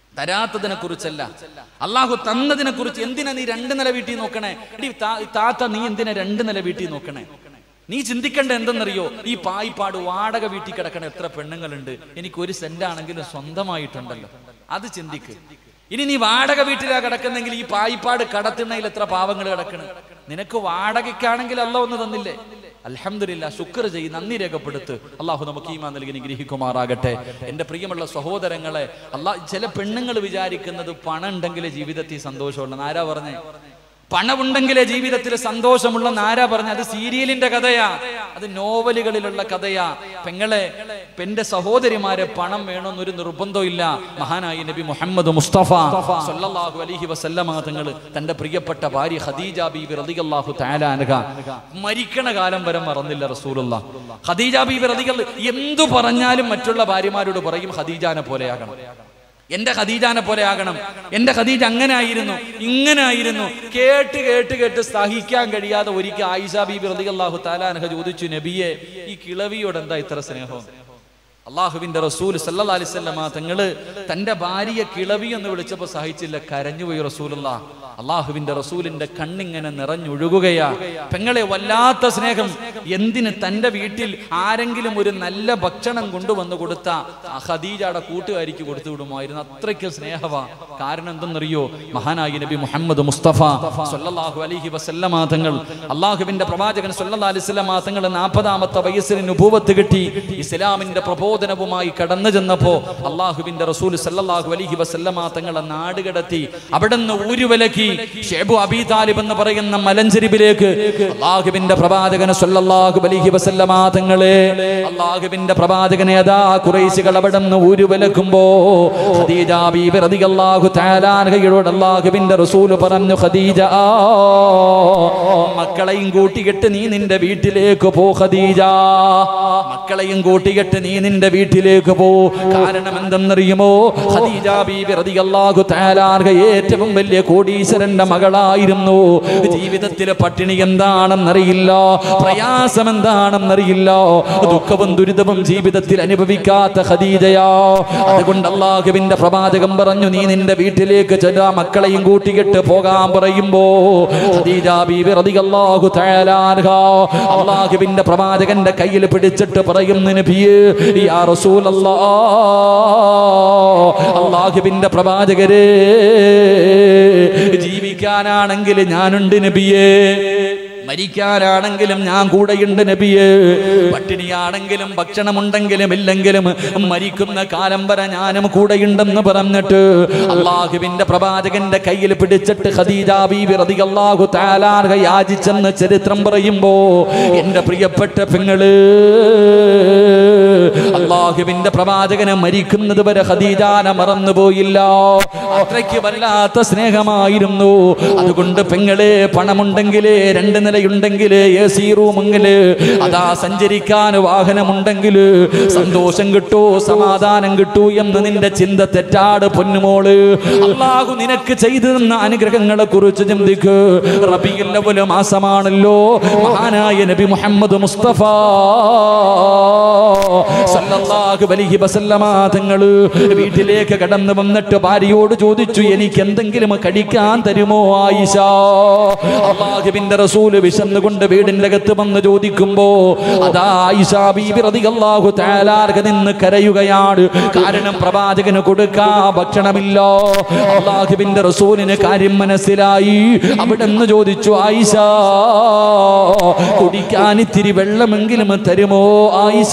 തരാത്തതിനെ കുറിച്ചല്ല, അള്ളാഹു തന്നതിനെ കുറിച്ച്. എന്തിനാ നീ രണ്ട് നില വീട്ടിൽ നോക്കണേ? എടി താത്ത, നീ എന്തിനാ രണ്ട് നില വീട്ടിൽ നോക്കണേ? നീ ചിന്തിക്കേണ്ട എന്തെന്നറിയോ? ഈ പായിപ്പാട് വാടക വീട്ടിൽ കിടക്കണ എത്ര പെണ്ണുങ്ങളുണ്ട്, എനിക്ക് ഒരു സെന്റ് ആണെങ്കിലും സ്വന്തമായിട്ടുണ്ടല്ലോ, അത് ചിന്തിക്ക്. ഇനി നീ വാടക വീട്ടിലാ കിടക്കുന്നെങ്കിൽ ഈ പായിപ്പാട് കടത്തിണ്ണയിൽ എത്ര പാവങ്ങൾ കിടക്കണം. നിനക്ക് വാടകയ്ക്കാണെങ്കിൽ അല്ലാഹു ഒന്ന് തന്നില്ലേ? അൽഹംദുലില്ലാഹ്, ശുക്ർ ചെയ്യ്, നന്ദി രേഖപ്പെടുത്ത്. അള്ളാഹു നമുക്ക് ഈമാൻ നൽകി അനുഗ്രഹിക്കുമാറാകട്ടെ. എൻ്റെ പ്രിയമുള്ള സഹോദരങ്ങളെ, അള്ളാഹ് ചില പെണ്ണുങ്ങൾ വിചാരിക്കുന്നത് പണം ഉണ്ടെങ്കിലേ ജീവിതത്തിൽ സന്തോഷമുള്ളൂ. ആരാ പറഞ്ഞേ? പണമുണ്ടെങ്കിലേ ജീവിതത്തിൽ സന്തോഷമുള്ളെന്ന് ആരാ പറഞ്ഞ? അത് സീരിയലിന്റെ കഥയാ, അത് നോവലുകളിലുള്ള കഥയാ. പെങ്ങളെ, എന്റെ സഹോദരിമാരെ, പണം വേണമെന്നൊരു നിർബന്ധവും ഇല്ല. മഹാനായി നബി മുഹമ്മദ് മുസ്തഫ സല്ലല്ലാഹു അലൈഹി വസല്ലമ തങ്ങൾ തന്റെ പ്രിയപ്പെട്ട ഭാര്യ ഖദീജ ബീബി റളിയല്ലാഹു തആല അൻഹ മരിക്കണ കാലം വരെ മറന്നില്ല റസൂലുള്ളാഹ്. ഖദീജ ബീബി റളിയല്ലാഹു എന്തു പറഞ്ഞാലും മറ്റുള്ള ഭാര്യമാരോട് പറയും ഖദീജാനെ പോലെയാകണം, എന്റെ ഖദീജാനെ പോലെ ആകണം, എന്റെ ഖദീജ അങ്ങനെ ആയിരുന്നു, ഇങ്ങനെ ആയിരുന്നു. കേട്ട് കേട്ട് കേട്ട് സഹിക്കാൻ കഴിയാതെ ഒരിക്കൽ ആയിഷ ബീബി റളിയല്ലാഹു തആല അൻഹ ചോദിച്ചു, നബിയെ, ഈ കിളവിയോട് എന്താ ഇത്ര സ്നേഹം? അള്ളാഹുവിന്റെ റസൂൽ സല്ലല്ലാഹു അലൈഹി വസല്ലമ തങ്ങള് തന്റെ ഭാര്യയെ കിളവി എന്ന് വിളിച്ചപ്പോ സഹിച്ചില്ല, കരഞ്ഞുപോയി റസൂലുള്ളാഹ്. അള്ളാഹുവിന്റെ റസൂലിന്റെ കണ്ണിങ്ങനെ നിറഞ്ഞൊഴുകുകയാ. പെങ്ങളെ, വല്ലാത്ത സ്നേഹം. എന്തിന്? തന്റെ വീട്ടിൽ ആരെങ്കിലും ഒരു നല്ല ഭക്ഷണം കൊണ്ടുവന്ന് കൊടുത്ത ആ ഖദീജയുടെ കൂട്ടുകാരിക്ക് കൊടുത്തു വിടുമായിരുന്നു. അത്രയ്ക്ക് സ്നേഹവാ. കാരണം എന്തെന്നറിയോ? മഹാനായി നബി മുഹമ്മദ് മുസ്തഫ സല്ലല്ലാഹു അലൈഹി വസല്ലമ തങ്ങൾ, അള്ളാഹുവിന്റെ പ്രവാചകൻ സല്ലല്ലാഹു അലൈഹി വസല്ലമ തങ്ങൾ നാൽപ്പതാമത്തെ വയസ്സിൽ നുബുവത്ത് കിട്ടി ഇസ്ലാമിന്റെ പ്രബോധനവുമായി കടന്നു ചെന്നപ്പോ അള്ളാഹുവിന്റെ റസൂൽ സല്ലല്ലാഹു അലൈഹി വസല്ലമ തങ്ങളെ നാട് കടത്തി അവിടുന്ന് ഊരുവലക്കി ഷേബു അബീ താലിബ് എന്ന് പറയുന്ന മലഞ്ചെരിവിലേക്ക് അള്ളാഹുവിന്റെ പ്രവാചകൻ സല്ലല്ലാഹു അലൈഹി വസല്ലമ തങ്ങളെ അള്ളാഹുവിന്റെ പ്രവാചകനെ അതാ ഖുറൈശികൾ അവിടുന്ന് ഊരുവലക്കുമ്പോ ഖദീജ ബീബി റളിയല്ലാഹു തആല അൻഹയോട് അള്ളാഹുവിന്റെ റസൂൽ പറഞ്ഞു, ഖദീജ, മക്കളെയും കൂട്ടിയിട്ട് നീ നിന്റെ വീട്ടിലേക്ക് പോ. ഖദീജ, മക്കളെയും കൂട്ടിയിട്ട് നീ നിന്റെ വീട്ടിലേക്ക് പോ. കാരണം എന്തെന്നറിയുമോ? ഖദീജ ബീബി റളിയല്ലാഹു തആല അൻഹ ഏറ്റവും വലിയ കോടീശ്വരന്റെ മകളായിരുന്നു. ജീവിതത്തിലെ പട്ടിണി എന്താണെന്നറിയില്ല, പ്രയാസം എന്താണെന്നറിയില്ല, ദുഃഖവും ദുരിതവും ജീവിതത്തിൽ അനുഭവിക്കാത്ത ഖദീജയാ. അതുകൊണ്ട് അള്ളാഹുവിന്റെ പ്രവാചകൻ പറഞ്ഞു, നീ നിന്റെ വീട്ടിലേക്ക് ചെല്ലാ, മക്കളെയും കൂട്ടിയിട്ട് പോകാൻ പറയുമ്പോ ഖദീജ ബീബി റളിയല്ലാഹു തആല അൻഹ അള്ളാഹുവിന്റെ പ്രവാചകന്റെ കയ്യിൽ പിടിച്ചിട്ട് പറയുന്നു, നബിയേ, യാ റസൂലല്ലാഹ്, അള്ളാഹുവിന്റെ പ്രവാചകരെ, ജീവിക്കാനാണെങ്കിൽ ഞാനുണ്ട് നബിയേ, മരിക്കാനാണെങ്കിലും ഞാൻ കൂടെയുണ്ട് നബിയേ, പട്ടിണിയാണെങ്കിലും ഭക്ഷണമുണ്ടെങ്കിലും ഇല്ലെങ്കിലും മരിക്കുന്ന കാലം വരെ ഞാനും കൂടെയുണ്ടെന്ന് പറഞ്ഞിട്ട് അള്ളാഹുവിന്റെ പ്രവാചകന്റെ കയ്യിൽ പിടിച്ചിട്ട് ഖദീജ ബീബി റളിയല്ലാഹു തആല അൻഹ യാചിച്ചെന്ന് ചരിത്രം പറയുമ്പോ എന്റെ പ്രിയപ്പെട്ട പെങ്ങള്, അള്ളാഹുവിന്റെ പ്രവാചകനെ മരിക്കുന്നത് വരെ ഖദീജാനെ മറന്നുപോയില്ല. അത്രയ്ക്ക് വല്ലാത്ത സ്നേഹമായിരുന്നു. അതുകൊണ്ട് പെങ്ങളെ, പണമുണ്ടെങ്കിലേ, രണ്ട് നിലയുണ്ടെങ്കില്, എ സി റൂമെങ്കില്, അതാ സഞ്ചരിക്കാൻ വാഹനമുണ്ടെങ്കില് സന്തോഷം കിട്ടൂ, സമാധാനം കിട്ടൂ എന്ന് നിന്റെ ചിന്ത തെറ്റാട് പൊന്നുമോള്. അള്ളാഹു നിനക്ക് ചെയ്തു തന്ന അനുഗ്രഹങ്ങളെ കുറിച്ച് ചിന്തിക്ക്. റബീഉൽ അവ്വൽ മാസമാണല്ലോ, മഹാനായ നബി മുഹമ്മദ് മുസ്തഫ സല്ലല്ലാഹു അലൈഹി വസല്ലമ തങ്ങൾ വീട്ടിലേക്ക് കടന്നു വന്നിട്ട് ഭാര്യയോട് ചോദിച്ചു, എനിക്ക് എന്തെങ്കിലും കഴിക്കാൻ തരുമോ ആയിഷ? അല്ലാഹുവിന്റെ റസൂൽ വിശന്നുകൊണ്ട് വീടിന്റെ അകത്ത് വന്ന് ചോദിക്കുമ്പോ അതാ ആയിഷ ബീബി റളിയല്ലാഹു തആല അൻഹ നിന്ന് കരയുകയാണ്. കാരണം പ്രവാചകന് കൊടുക്കാൻ ഭക്ഷണമില്ല. അല്ലാഹുവിന്റെ റസൂലിന് കാര്യം മനസ്സിലായി. അവിടെന്ന് ചോദിച്ചു, ആയിഷ, കുടിക്കാൻ ഇത്തിരി വെള്ളമെങ്കിലും തരുമോ ആയിഷ?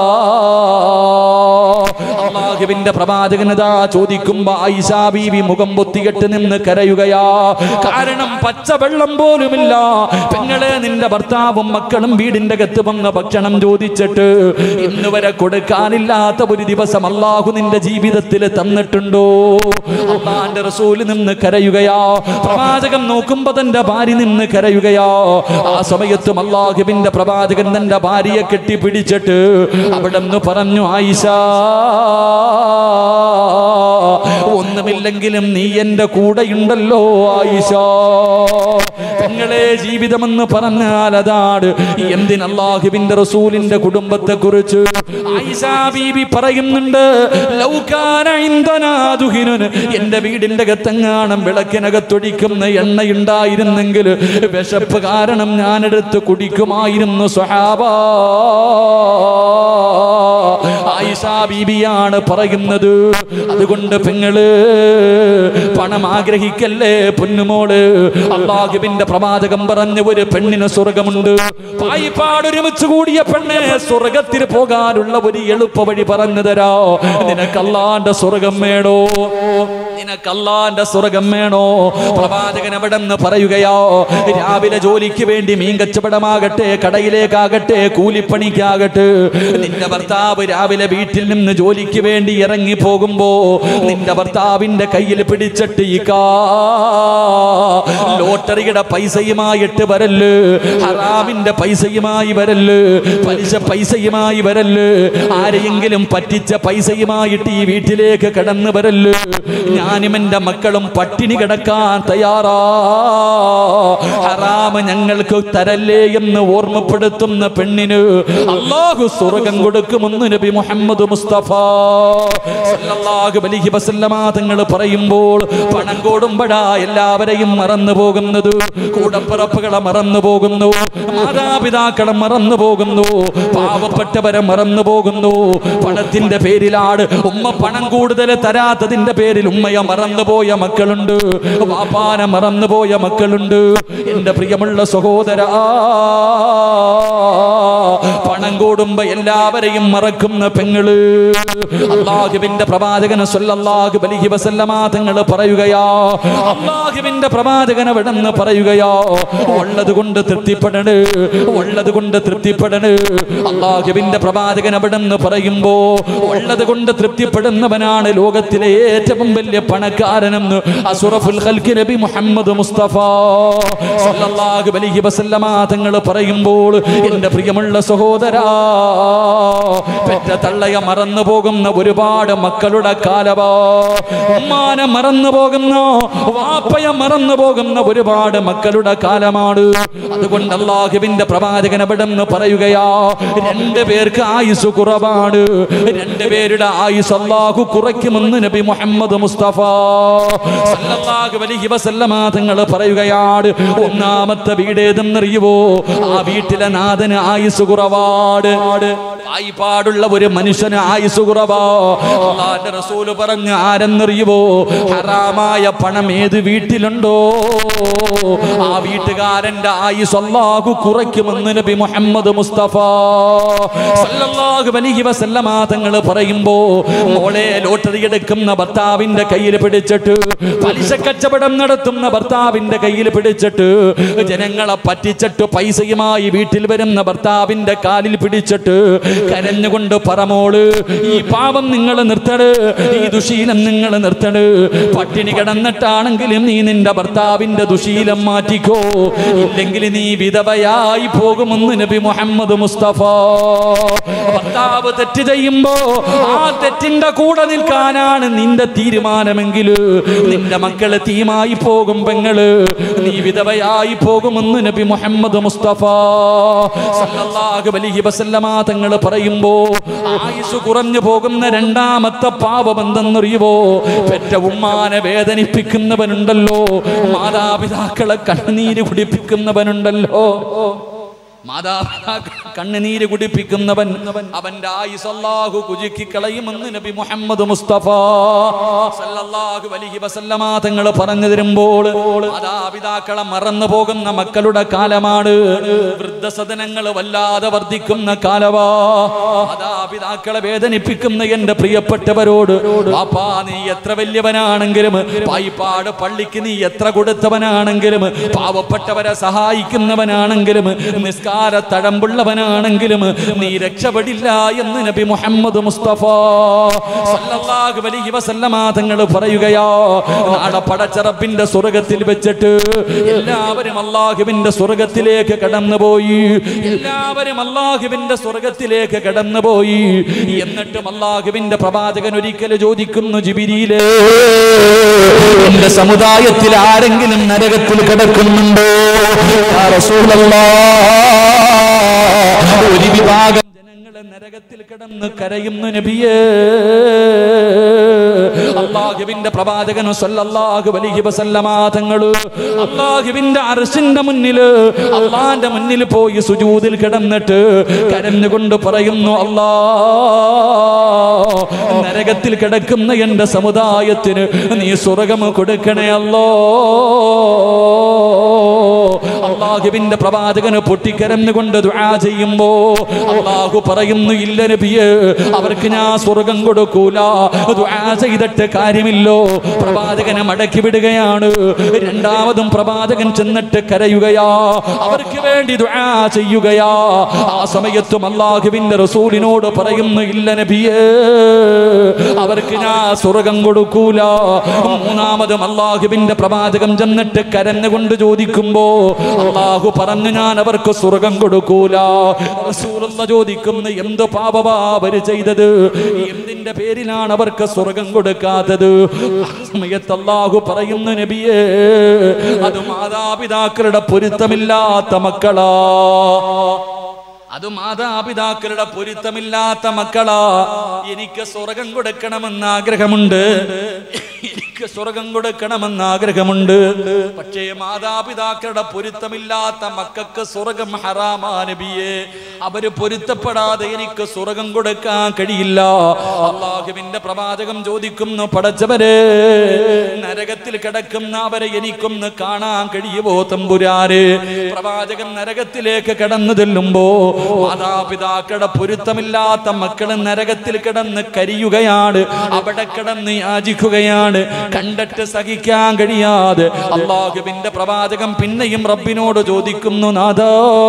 അല്ലാഹുവിന്റെ പ്രവാചകനതാ ചോദിക്കുമ്പോ ആയിഷ ബീവി മുഖം പൊത്തികെട്ട് നിന്ന് കരയുകയാ. കാരണം പച്ചവെള്ളം പോലുമില്ല. പെങ്ങളെ, നിന്റെ ഭർത്താവും മക്കളും വീടിന്റെ അകത്ത് വന്ന ഭക്ഷണം ചോദിച്ചിട്ട് ഇന്ന് വരെ കൊടുക്കാനില്ലാത്ത ഒരു ദിവസം അല്ലാഹു നിന്റെ ജീവിതത്തിൽ തന്നിട്ടുണ്ടോ? അല്ലാഹുവിന്റെ റസൂല് നിന്ന് കരയുകയാ. പ്രവാചകൻ നോക്കുമ്പോ തന്റെ ഭാര്യ നിന്ന് കരയുകയാ. ആ സമയത്തും അല്ലാഹുവിന്റെ പ്രവാചകൻ തന്റെ ഭാര്യയെ കെട്ടിപ്പിടിച്ചിട്ട് അവിടെ നിന്ന് പറഞ്ഞു, ആയിഷ, ഒന്നുമില്ലെങ്കിലും നീ എന്റെ കൂടെയുണ്ടല്ലോ ആയിഷ. പെങ്ങളെ, ജീവിതമെന്ന് പറഞ്ഞാൽ അതാണ്. എന്തിന് അല്ലാഹുവിന്റെ റസൂലിന്റെ കുടുംബത്തെ കുറിച്ച് ആയിഷ ബീബി പറയുന്നുണ്ട്, ലൗകാന ഇൻദനാ ദുഹിനുൻ, എന്റെ വീടിന്റെ അകത്തെങ്ങാനും വിളക്കിനകത്തൊടിക്കുന്ന എണ്ണയുണ്ടായിരുന്നെങ്കിൽ വിശപ്പ് കാരണം ഞാനെടുത്ത് കുടിക്കുമായിരുന്നു സ്വഹാബ. ആയിഷ ബീബിയാണ് പറയുന്നത്. അതുകൊണ്ട് പെങ്ങള്, പണം ആഗ്രഹിക്കല്ലേ പൊന്നുമോള്. അല്ലാഹുവിന്റെ പ്രവാചകം പറഞ്ഞ ഒരു പെണ്ണിന് സ്വർഗമുണ്ട്. പായിപ്പാടൊരുമിച്ച് കൂടിയ പെണ്ണെ, സ്വർഗത്തിൽ പോകാനുള്ള ഒരു എളുപ്പ വഴി പറഞ്ഞു തരാ. നിനക്ക് അല്ലാഹുവിന്റെ സ്വർഗം വേണോ? നിനക്ക് അല്ലാഹുവിന്റെ സ്വർഗം വേണോ? പ്രവാചകൻ അവിടെ നിന്ന് പറയുകയോ, രാവിലെ ജോലിക്ക് വേണ്ടി മീൻ കച്ചവടമാകട്ടെ, കടയിലേക്കാകട്ടെ, കൂലിപ്പണിക്കാകട്ടെ, നിന്റെ ഭർത്താവ് രാവിലെ വീട്ടിൽ നിന്ന് ജോലിക്ക് വേണ്ടി ഇറങ്ങി പോകുമ്പോ നിന്റെ ഭർത്താവിന്റെ കയ്യിൽ പിടിച്ചിട്ട് ഈ കാ ലോട്ടറിയുടെ പൈസയുമായിട്ട് വരല്, ഹറാമിന്റെ പൈസയുമായി വരല്, പലിശ പൈസയുമായി വരല്, ആരെയെങ്കിലും പറ്റിച്ച പൈസയുമായിട്ട് ഈ വീട്ടിലേക്ക് കടന്നു വരല്. ഞാനും എന്റെ മക്കളും പട്ടിണി കിടക്കാൻ തയ്യാറാ, ഹറാമ് ഞങ്ങൾക്ക് തരല്ലേ എന്ന് ഓർമ്മപ്പെടുത്തുന്ന പെണ്ണിന് അല്ലാഹു സ്വർഗം കൊടുക്കുമെന്ന് നബി മുഹമ്മദ് മുസ്തഫ സല്ലല്ലാഹു അലൈഹി വസല്ലമ തങ്ങൾ പറയുമ്പോൾ പണം കൂടുമ്പോഴാ എല്ലാവരെയും മറന്നു പോകുന്നത്. കൂടപ്പിറപ്പുകളെ മറന്നു പോകുന്നു, മാതാപിതാക്കളെ മറന്നു പോകുന്നു, പാവപ്പെട്ടവരെ മറന്നു പോകുന്നു. പണത്തിന്റെ പേരിലാണ്. ഉമ്മ പണം കൂടുതൽ തരാത്തതിന്റെ പേരിൽ ഉമ്മയെ മറന്നുപോയ മക്കളുണ്ട്, വാപ്പാനെ മറന്നുപോയ മക്കളുണ്ട്. എന്റെ പ്രിയമുള്ള സഹോദരാ, പണം കൂടുമ്പോ എല്ലാവരെയും മറക്കുന്ന പെങ്ങള്. അല്ലാഹുവിന്റെ പ്രവാചകൻ സല്ലല്ലാഹു അലൈഹി വസല്ലമ തങ്ങൾ പറയുകയാ, അല്ലാഹുവിന്റെ പ്രവാചകൻ അവിടെന്ന് പറയുകയാ, ഉള്ളത് കൊണ്ട് തൃപ്തിപ്പെടണ്, ഉള്ളത് കൊണ്ട് തൃപ്തിപ്പെടണ്. അല്ലാഹുവിന്റെ പ്രവാചകൻ അവിടെന്ന് പറയുമ്പോ ഉള്ളത് കൊണ്ട് തൃപ്തിപ്പെടുന്നവനാണ് ലോകത്തിലെ ഏറ്റവും വലിയ പണക്കാരനെന്ന് അസ്റഫുൽ ഖൽഖ് നബി മുഹമ്മദ് മുസ്തഫ സല്ലല്ലാഹു അലൈഹി വസല്ലമ തങ്ങൾ പറയുമ്പോൾ എന്റെ പ്രിയമുള്ള സഹോദരാ, പെറ്റ തള്ളയെ മറന്നു പോകുന്ന ഒരുപാട് മക്കളുടെ കാലവാ, ഉമ്മാനെ മറന്നു പോകുന്ന, വാപ്പയെ മറന്നു പോകുന്ന ഒരുപാട് മക്കളുടെ കാലമാണ്. അതുകൊണ്ട് അല്ലാഹുവിന്റെ പ്രവാചകൻ അവിടെ നിന്ന് പറയുകയാ, രണ്ടു പേർക്ക് ആയുസ് കുറവാണ്, രണ്ടുപേരുടെ ആയുസ് അല്ലാഹു കുറയ്ക്കുമെന്ന് നബി മുഹമ്മദ് മുസ്തഫ സല്ലല്ലാഹു അലൈഹി വസല്ലമ തങ്ങൾ പറയുകയാണ്. ഒന്നാമത്തെ വീട് ഏതെന്നറിയുവോ? ആ വീട്ടിലെ നാഥന് ആയുസ് കുറവാട്. വായ്പാടുള്ള ഒരു മനുഷ്യന് ആയുസ് കുറവാ. അല്ലാഹുവിന്റെ റസൂൽ പറഞ്ഞ ആരെന്നറിയുവോ? ഹറാമായ പണം ഏത് വീട്ടിലുണ്ടോ ആ വീട്ടുകാരന്റെ ആയുസ് അല്ലാഹു കുറയ്ക്കുമെന്ന് നബി മുഹമ്മദ് മുസ്തഫ സല്ലല്ലാഹു അലൈഹി വസല്ലമ തങ്ങൾ പറയുമ്പോ, മോളെ, ലോട്ടറി എടുക്കുന്ന ഭർത്താവിന്റെ കയ്യിൽ പിടിച്ചിട്ട്, പലിശ കച്ചവടം നടത്തുന്ന ഭർത്താവിന്റെ കയ്യിൽ പിടിച്ചിട്ട്, ജനങ്ങളെ പറ്റിച്ചിട്ട് പൈസയുമായി വീട്ടിൽ വരുന്ന ഭർത്താവിന്റെ കാലിൽ പിടിച്ചിട്ട് കരഞ്ഞുകൊണ്ട് പറമോള്, ഈ പാപം നിങ്ങൾ നിർത്തണ്, ഈ ദുശീലം നിങ്ങൾ നിർത്തണ്. പട്ടിണി കിടന്നിട്ടാണെങ്കിലും നീ നിന്റെ ഭർത്താവിന്റെ ദുശീലം മാറ്റിക്കോ, ഇല്ലെങ്കിൽ നീ വിധവയായി പോകുമെന്ന് നബി മുഹമ്മദ് മുസ്തഫ. ഭർത്താവ് തെറ്റ് ചെയ്യുമ്പോ ആ തെറ്റിന്റെ കൂടെ നിൽക്കാനാണ് നിന്റെ തീരുമാനമെങ്കിൽ നിന്റെ മക്കള് തീമായി പോകും പെങ്ങള്, നീ വിധവയായി പോകുമെന്ന് നബി മുഹമ്മദ് മുസ്തഫ സല്ലല്ലാഹു അലൈഹി വസല്ലമ തങ്ങൾ പറയുമ്പോ ആയുസ് കുറഞ്ഞു പോകുന്ന രണ്ടാമത്തെ പാപം എന്തെന്നറിയുവോ? പെറ്റ ഉമ്മാനെ വേദനിപ്പിക്കുന്നവനുണ്ടല്ലോ, മാതാപിതാക്കളെ കണ്ണുനീര് കുടിപ്പിക്കുന്നവനുണ്ടല്ലോ, മാതാപിതാക്കൾ കണ്ണുനീര് കുടിപ്പിക്കുന്നവൻ, അവന്റെ ആയുസ് അല്ലാഹു കുലുക്കി കളയുമെന്ന് നബി മുഹമ്മദ് മുസ്തഫ സല്ലല്ലാഹു അലൈഹി വസല്ലമ തങ്ങൾ പറഞ്ഞു തരുമ്പോൾ മാതാപിതാക്കളെ മറന്നു പോകുന്ന മക്കളുടെ കാലമാണ്. വൃദ്ധസദനങ്ങൾ വല്ലാതെ വർദ്ധിക്കുന്ന കാലവാ. മാതാപിതാക്കളെ വേദനിപ്പിക്കുന്ന എന്റെ പ്രിയപ്പെട്ടവരോട്, പാപ്പാ, നീ എത്ര വലിയവനാണെങ്കിലും, പായിപ്പാട് പള്ളിക്ക് നീ എത്ര കൊടുത്തവനാണെങ്കിലും, പാവപ്പെട്ടവരെ സഹായിക്കുന്നവനാണെങ്കിലും, നിസ്കാര നിസ്കാര തഴമ്പുള്ളവനാണെങ്കിലും നീ രക്ഷപ്പെടില്ല എന്ന് നബി മുഹമ്മദ് മുസ്തഫ സല്ലല്ലാഹു അലൈഹി വസല്ലമ തങ്ങൾ പറയുകയാ. നാളെ പടച്ച റബ്ബിന്റെ സ്വർഗ്ഗത്തിൽ വെച്ചിട്ട് എല്ലാവരും അല്ലാഹുവിന്റെ സ്വർഗ്ഗത്തിലേക്ക് കടന്നുപോയി. എല്ലാവരും അല്ലാഹുവിന്റെ സ്വർഗ്ഗത്തിലേക്ക് കടന്നുപോയി. എന്നിട്ടും അല്ലാഹുവിന്റെ പ്രവാചകൻ ഒരിക്കൽ ചോദിക്കുന്നു, ജിബ്രീലേ, എന്റെ സമുദായത്തിൽ ആരെങ്കിലും നരകത്തിൽ കിടക്കുന്നുണ്ടോ? യാ റസൂലല്ലാഹ്, ഒരു വിഭാഗം ജനങ്ങളെ നരകത്തിൽ കിടന്ന് കരയുന്നു നബിയേ. അല്ലാഹുവിന്റെ പ്രവാചകൻ സല്ലല്ലാഹു അലൈഹി വസല്ലമ തങ്ങൾ അല്ലാഹുവിന്റെ അർശിന്റെ മുന്നിൽ അല്ലാഹുവിന്റെ മുന്നിൽ പോയി സുജൂദിൽ കിടന്നിട്ട് കരഞ്ഞുകൊണ്ട് പറയുന്നു, അല്ലാഹ്, നരകത്തിൽ കിടക്കുന്ന എന്റെ സമുദായത്തിന് നീ സ്വർഗ്ഗം കൊടുക്കണേ അല്ലാഹ്. അല്ലാഹുവിന്റെ പ്രവാചകന് പൊട്ടിക്കരഞ്ഞുകൊണ്ട് ദുആ ചെയ്യുമ്പോ അല്ലാഹു പറയുന്നു, ഇല്ല നബിയേ, അവർക്ക് ഞാൻ സ്വർഗ്ഗം കൊടുക്കൂല. ദുആ ചെയ്തിട്ട് കാര്യമില്ലോ. പ്രവാചകനെ മടക്കി വിടുകയാണ്. രണ്ടാമതും പ്രവാചകൻ ചെന്നിട്ട് കരയുകയാ, അവർക്ക് വേണ്ടി ദുആ ചെയ്യുകയാ. ആ സമയത്തും അല്ലാഹുവിന്റെ റസൂലിനോട് പറയുന്നു, ഇല്ല നബിയേ, അവർക്ക് ഞാൻ സ്വർഗ്ഗം കൊടുക്കൂല. മൂന്നാമതും അല്ലാഹുവിന്റെ പ്രവാചകൻ ചെന്നിട്ട് കരഞ്ഞുകൊണ്ട് ചോദിക്കുമ്പോ അല്ലാഹു പറഞ്ഞു, ഞാൻ അവർക്ക് സ്വർഗ്ഗം കൊടുക്കൂല. റസൂലുള്ളാഹി ചോദിക്കുന്നു, എന്ത് പാപമാ അവർ ചെയ്തത്? എന്തിന്റെ പേരിലാണ് അവർക്ക് സ്വർഗ്ഗം കൊടുക്കാത്തത്? സമയത്ത് അല്ലാഹു പറയുന്നു, നബിയേ, അത് മാതാപിതാക്കളുടെ പൊരുത്തമില്ലാത്ത മക്കളാ. അത് മാതാപിതാക്കളുടെ പൊരുത്തമില്ലാത്ത മക്കളാ. എനിക്ക് സ്വർഗ്ഗം കൊടുക്കണമെന്ന് ആഗ്രഹമുണ്ട്, എനിക്ക് സ്വർഗ്ഗം കൊടുക്കണമെന്ന് ആഗ്രഹമുണ്ട്. പക്ഷേ മാതാപിതാക്കളുടെ പൊരുത്തമില്ലാത്ത മക്കൾക്ക് സ്വർഗ്ഗം ഹറാമാ നബിയേ. അവര് പൊരുത്തപ്പെടാതെ എനിക്ക് സ്വർഗ്ഗം കൊടുക്കാൻ കഴിയില്ല. അല്ലാഹുവിന്റെ പ്രവാചകം ചോദിക്കുന്നു, പടച്ചവരെ, നരകത്തിൽ കിടക്കുന്ന അവരെ എനിക്കൊന്ന് കാണാൻ കഴിയുമോ തമ്പുരാനെ? പ്രവാചകൻ നരകത്തിലേക്ക് കടന്നു ചെല്ലുമ്പോ മാതാപിതാക്കളുടെ പൊരുത്തമില്ലാത്ത മക്കള് നരകത്തിൽ കിടന്ന് കരിയുകയാണ്, അവിടെ കിടന്ന് യാചിക്കുകയാണ്. കണ്ടിട്ട് സഹിക്കാൻ കഴിയാതെ അല്ലാഹുവിന്റെ പ്രവാചകൻ പിന്നെയും റബ്ബിനോട് ചോദിക്കുന്നു, നാഥാ,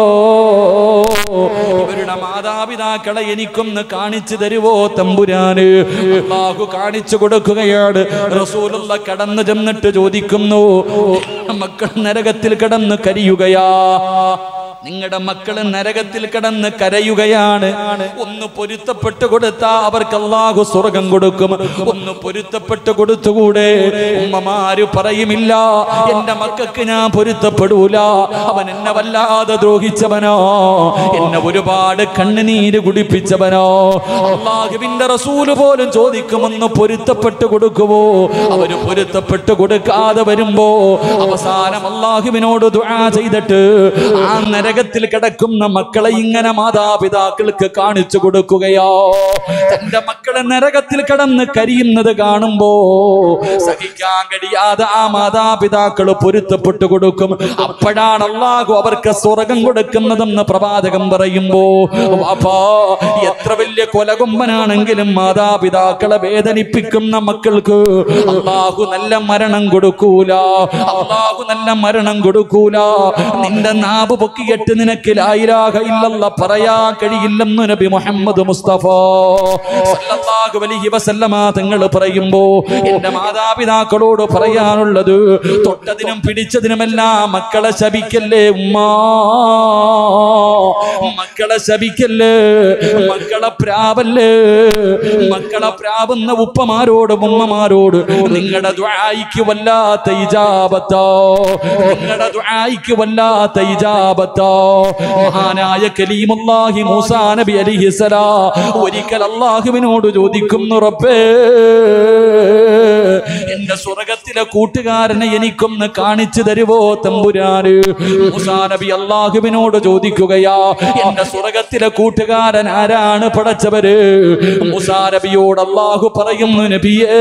ഇവരുടെ മാതാപിതാക്കളെ എനിക്കൊന്ന് കാണിച്ചു തരുവോ തമ്പുരാന്? അല്ലാഹു കാണിച്ചു കൊടുക്കുകയാണ്. റസൂലുള്ളാഹി കടന്നു ചെന്നിട്ട് ചോദിക്കുന്നു, മക്കൾ നരകത്തിൽ കിടന്ന് കരിയുകയാ, നിങ്ങളുടെ മക്കള് നരകത്തിൽ കിടന്ന് കരയുകയാണ്. ഒന്ന് പൊരുത്തപ്പെട്ട് കൊടുത്താ അവർക്ക് അല്ലാഹു സ്വർഗ്ഗം കൊടുക്കും. ഒന്ന് പൊരുത്തപ്പെട്ട് കൊടുത്തുകൂടെ? ഉമ്മമാര് പറയുമില്ല, എന്റെ മക്കൾക്ക് ഞാൻ പൊരുത്തപ്പെടൂല, അവൻ എന്നെ വല്ലാതെ ദ്രോഹിച്ചവനോ, എന്നെ ഒരുപാട് കണ്ണുനീര് കുടിപ്പിച്ചവനോ. അല്ലാഹുവിന്റെ റസൂല് പോലും ചോദിക്കുമെന്ന് പൊരുത്തപ്പെട്ട് കൊടുക്കുവോ? അവര് പൊരുത്തപ്പെട്ട് കൊടുക്കാതെ വരുമ്പോ അവസാനം അല്ലാഹുവിനോട് ദുആ ചെയ്തിട്ട് ആ നരകത്തിൽ കിടക്കുന്ന മക്കളെ ഇങ്ങനെ മാതാപിതാക്കൾക്ക് കാണിച്ചു കൊടുക്കുകയോ. തന്റെ മക്കളെ നരകത്തിൽ കിടന്ന് കരിയുന്നത് കാണുമ്പോ സഹിക്കാൻ കഴിയാതെ ആ മാതാപിതാക്കൾ പൊരുത്തപ്പെട്ടു കൊടുക്കും. അപ്പോഴാണ് അല്ലാഹു അവർക്ക് സ്വർഗ്ഗം കൊടുക്കുന്നതെന്ന് പ്രവാചകൻ പറയുമ്പോ, വാപ്പാ, എത്ര വലിയ കൊലകൊമ്പനാണെങ്കിലും മാതാപിതാക്കളെ വേദനിപ്പിക്കുന്ന മക്കൾക്ക് അല്ലാഹു നല്ല മരണം കൊടുക്കൂല. അല്ലാഹു നല്ല മരണം കൊടുക്കൂല. നിന്റെ നാവ് പൊക്കിയിട്ട് നിനക്ക് ലാ ഇലാഹ ഇല്ലല്ലാഹ് പറയാൻ കഴിയില്ലെന്ന് നബി മുഹമ്മദ് മുസ്തഫ സല്ലല്ലാഹു അലൈഹി വസല്ലമ തങ്ങൾ പറയുമ്പോ എന്റെ മാതാപിതാക്കളോട് പറയാനുള്ളത്, തൊട്ടതിനും പിടിച്ചതിനുമെല്ലാം മക്കളെ ശപിക്കല്ലേ ഉമ്മാ, മക്കളെ ശപിക്കല്ലേ, മക്കളെ പ്രാവല്ലേ. മക്കളെ പ്രാവുന്ന ഉപ്പമാരോടും ഉമ്മമാരോട് നിങ്ങളുടെ ദുആയിക്ക് വല്ലാത്ത ഇജാബത്തോ, നിങ്ങളുടെ ദുആയിക്ക് വല്ലാത്ത ഇജാബത്തോ. മഹാനായ കലീമുല്ലാഹി മൂസാ നബി അലൈഹിസ്സലാം ഒരിക്കൽ അല്ലാഹുവിനോട് ചോദിക്കുന്നു, റബ്ബേ, എന്റെ സ്വർഗ്ഗത്തിലെ കൂട്ടുകാരനെ എനിക്കൊന്ന് കാണിച്ചു തരുവോ തമ്പുരാന്? മൂസാ നബി അല്ലാഹുവിനോട് ചോദിക്കുകയാ, എന്റെ സ്വർഗ്ഗത്തിലെ കൂട്ടുകാരൻ ആരാണ് പടച്ചവര്? മൂസാ നബിയോട് അല്ലാഹു പറയുന്നു, നബിയേ,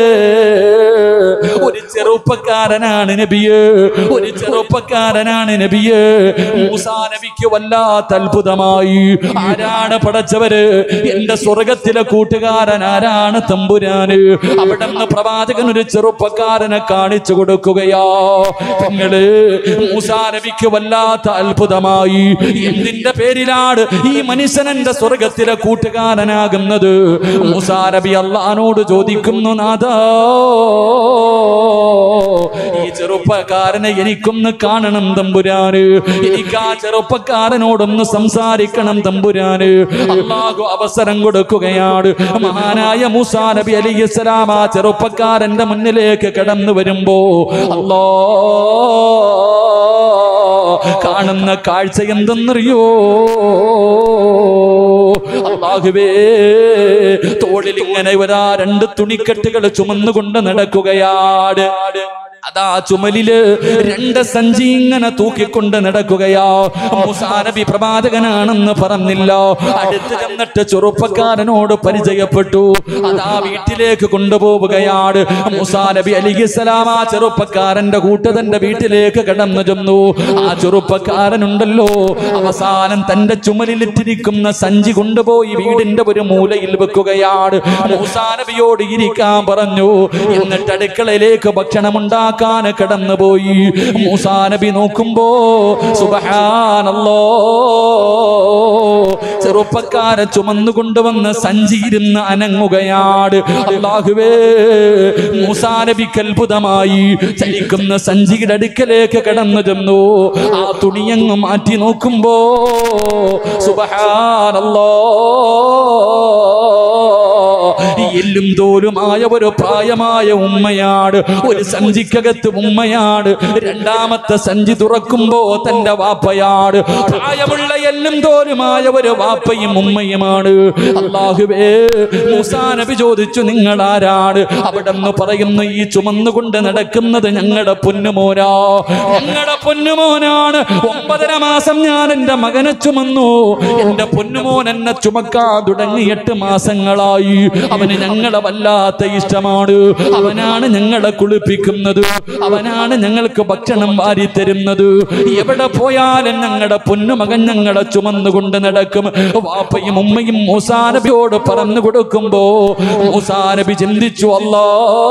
ഒരു ചെറുപ്പക്കാരനാണ് നബിയേ, ഒരു ചെറുപ്പക്കാരനാണ് നബിയേ. മൂസാ നബിക്ക് വല്ലാത്ത അത്ഭുതമായി. ആരാണ് പടച്ചവര്? എന്റെ സ്വർഗ്ഗത്തിലെ കൂട്ടുകാരൻ ആരാണ് തമ്പുരാന്? അവിടെ നിന്ന് പ്രവാചകൻ ഒരു പറയുന്നൊരു ചെറുപ്പക്കാരനെ കാണിച്ചു കൊടുക്കുകയാ. പെങ്ങള് മൂസാ നബിക്ക് വല്ലാത്ത അത്ഭുതമായി. എന്തിന്റെ പേരിലാണ് ഈ മനുഷ്യൻ എന്റെ സ്വർഗത്തിലെ കൂട്ടുകാരനാകുന്നത്? മൂസാ നബി അല്ലാഹുവോട് ചോദിക്കുന്നു, നാഥാ ഈ ചെറുപ്പക്കാരനെ എനിക്കൊന്ന് കാണണം തമ്പുരാന്, എനിക്ക് ആ ചെറുപ്പക്കാരനോടൊന്ന് സംസാരിക്കണം തമ്പുരാന്. അല്ലാഹു അവസരം കൊടുക്കുകയാണ്. മഹാനായ മൂസാ നബി അലൈഹിസ്സലാം ആ ചെറുപ്പക്കാരന്റെ മുന്നിലേക്ക് കടന്നു വരുമ്പോ അല്ലാ കാണുന്ന കാഴ്ച എന്തെന്നറിയോ? അല്ലാഹുവേ, തോളിൽ ഇങ്ങനെ വരാ രണ്ട് തുണിക്കെട്ടുകൾ ചുമന്നുകൊണ്ട് നടക്കുകയാണ്. അതാ ചുമലില് രണ്ട് സഞ്ചി ഇങ്ങനെ തൂക്കിക്കൊണ്ട് നടക്കുകയാ. മൂസാ നബി പ്രവാചകനാണെന്ന് പറഞ്ഞില്ല. അടുത്ത് ചെന്നിട്ട് ചെറുപ്പക്കാരനോട് പരിചയപ്പെട്ടു. അതാ വീട്ടിലേക്ക് കൊണ്ടുപോവുകയാണ്. മൂസാ നബി അലൈഹിസ്സലാം ആ ചെറുപ്പക്കാരന്റെ കൂട്ടതന്റെ വീട്ടിലേക്ക് കടന്നു ചെന്നു. ആ ചെറുപ്പക്കാരനുണ്ടല്ലോ, അവസാനം തന്റെ ചുമലിലിട്ടിരിക്കുന്ന സഞ്ചി കൊണ്ടുപോയി വീടിന്റെ ഒരു മൂലയിൽ വെക്കുകയാണ്. മൂസാ നബിയോട് ഇരിക്കാൻ പറഞ്ഞു. എന്നിട്ട് അടുക്കളയിലേക്ക് ഭക്ഷണമുണ്ടാ കടന്നുപോയി. മൂസാ നബി നോക്കുമ്പോ സുബ്ഹാനല്ലാഹ്, ചെറുപ്പക്കാരെ ചുമന്നു കൊണ്ടുവന്ന് സഞ്ചിയിരുന്ന് അനങ്ങുകയാണ്. അല്ലാഹുവേ, മൂസാ നബിക്ക് അത്ഭുതമായി. ചലിക്കുന്ന സഞ്ചിയുടെ അടുക്കലേക്ക് കടന്നു ചെന്നു. ആ തുണിയങ്ങ് മാറ്റി നോക്കുമ്പോ സുബ്ഹാനല്ലാഹ്, എല്ലും തോലുമായ ഒരു പ്രായമായ ഉമ്മയാണ്. ഒരു സഞ്ചിക്കകത്ത് ഉമ്മയാണ്. രണ്ടാമത്തെ സഞ്ചി തുറക്കുമ്പോ തന്റെ വാപ്പയാണ്. പ്രായമുള്ള എല്ലും തോലുമായ ഒരു വാപ്പയും ഉമ്മയുമാണ്. അല്ലാഹുവേ, മൂസാ നബി ചോദിച്ചു, നിങ്ങൾ ആരാണ്? അവിടെ നിന്ന് പറയുന്നു, ഈ ചുമന്നുകൊണ്ട് നടക്കുന്നത് ഞങ്ങളുടെ പൊന്നുമോനാ, ഞങ്ങളുടെ പൊന്നുമോനാണ്. ഒമ്പതര മാസം ഞാൻ എന്റെ മകനെ ചുമന്നു. എന്റെ പൊന്നുമോൻ എന്നെ ചുമക്കാൻ തുടങ്ങി എട്ട് മാസങ്ങളായി. അവന് ഞങ്ങളെ വല്ലാത്ത ഇഷ്ടമാണ്. അവനാണ് ഞങ്ങളെ കുളിപ്പിക്കുന്നത്, അവനാണ് ഞങ്ങൾക്ക് ഭക്ഷണം വാരി തരുന്നത്. എവിടെ പോയാലും ഞങ്ങളുടെ പൊന്നുമകൻ ഞങ്ങളെ ചുമന്നുകൊണ്ട് നടക്കും. വാപ്പയും ഉമ്മയും മൂസാ നബിയോട് പറഞ്ഞു കൊടുക്കുമ്പോ മൂസാ നബി ചിന്തിച്ചു, അല്ലാ,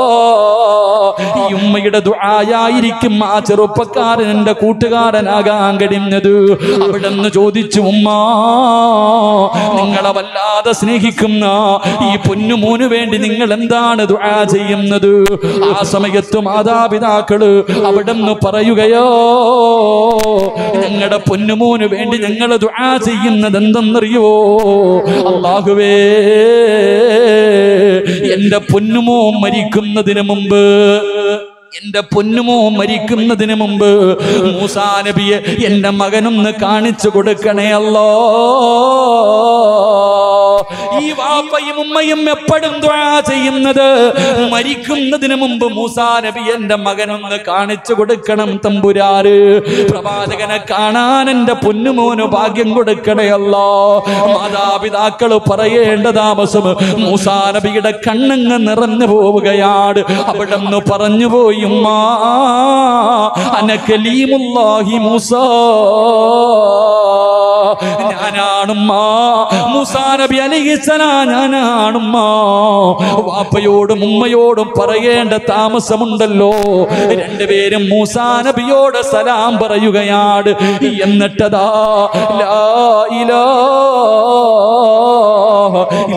ഈ ഉമ്മയുടെ ദുആയായിരിക്കും ആ ചെറുപ്പക്കാരൻ എന്റെ കൂട്ടുകാരനാകാൻ കഴിഞ്ഞത്. അവിടെ നിന്ന് ചോദിച്ചു, ഉമ്മ, നിങ്ങളെ വല്ലാതെ സ്നേഹിക്കുന്ന ഈ പൊന്നുമോന് വേണ്ടി നിങ്ങൾ എന്താണ് ദുആ ചെയ്യുന്നത്? ആ സമയത്ത് മാതാപിതാക്കള് അവിടെ നിന്ന് പറയുകയോ, ഞങ്ങളുടെ പൊന്നുമോന് വേണ്ടി ഞങ്ങൾ ദുആ ചെയ്യുന്നത് എന്തെന്നറിയോ? അല്ലാഹുവേ, എന്റെ പൊന്നുമോ മരിക്കുന്നതിന് മുമ്പ് എന്റെ പൊന്നുമോ മരിക്കുന്നതിന് മുമ്പ് മൂസാ നബിയെ എന്റെ മകനൊന്ന് കാണിച്ചു കൊടുക്കണേ അല്ലാ. ഈ വാപ്പയും ഉമ്മയും എപ്പോഴും ദുആ ചെയ്യുന്നത് മരിക്കുന്നതിന് മുമ്പ് മൂസാ നബി എന്റെ മകനൊന്ന് കാണിച്ചു കൊടുക്കണം തമ്പുരാന്. പ്രവാചകനെ കാണാൻ എന്റെ പൊന്നുമോന് ഭാഗ്യം കൊടുക്കണേ അല്ലാ. മാതാപിതാക്കള് പറയേണ്ട താമസം മൂസാ നബിയുടെ കണ്ണങ്ങ് നിറഞ്ഞു പോവുകയാണ്. അവിടെ നിന്ന് പറഞ്ഞു പോയി, ഉമ്മാ അന കലീമുല്ലാഹി മൂസാ, ഞാനാണുമ്മ മൂസാ നബി അലൈഹിസ്സലാം, ഞാനാണുമ്മ. വാപ്പയോടും ഉമ്മയോടും പറയേണ്ട താമസമുണ്ടല്ലോ. രണ്ടുപേരും മൂസാ നബിയോട് സലാം പറയുകയാണ്. എന്നിട്ടതാ ലാ ഇലാഹ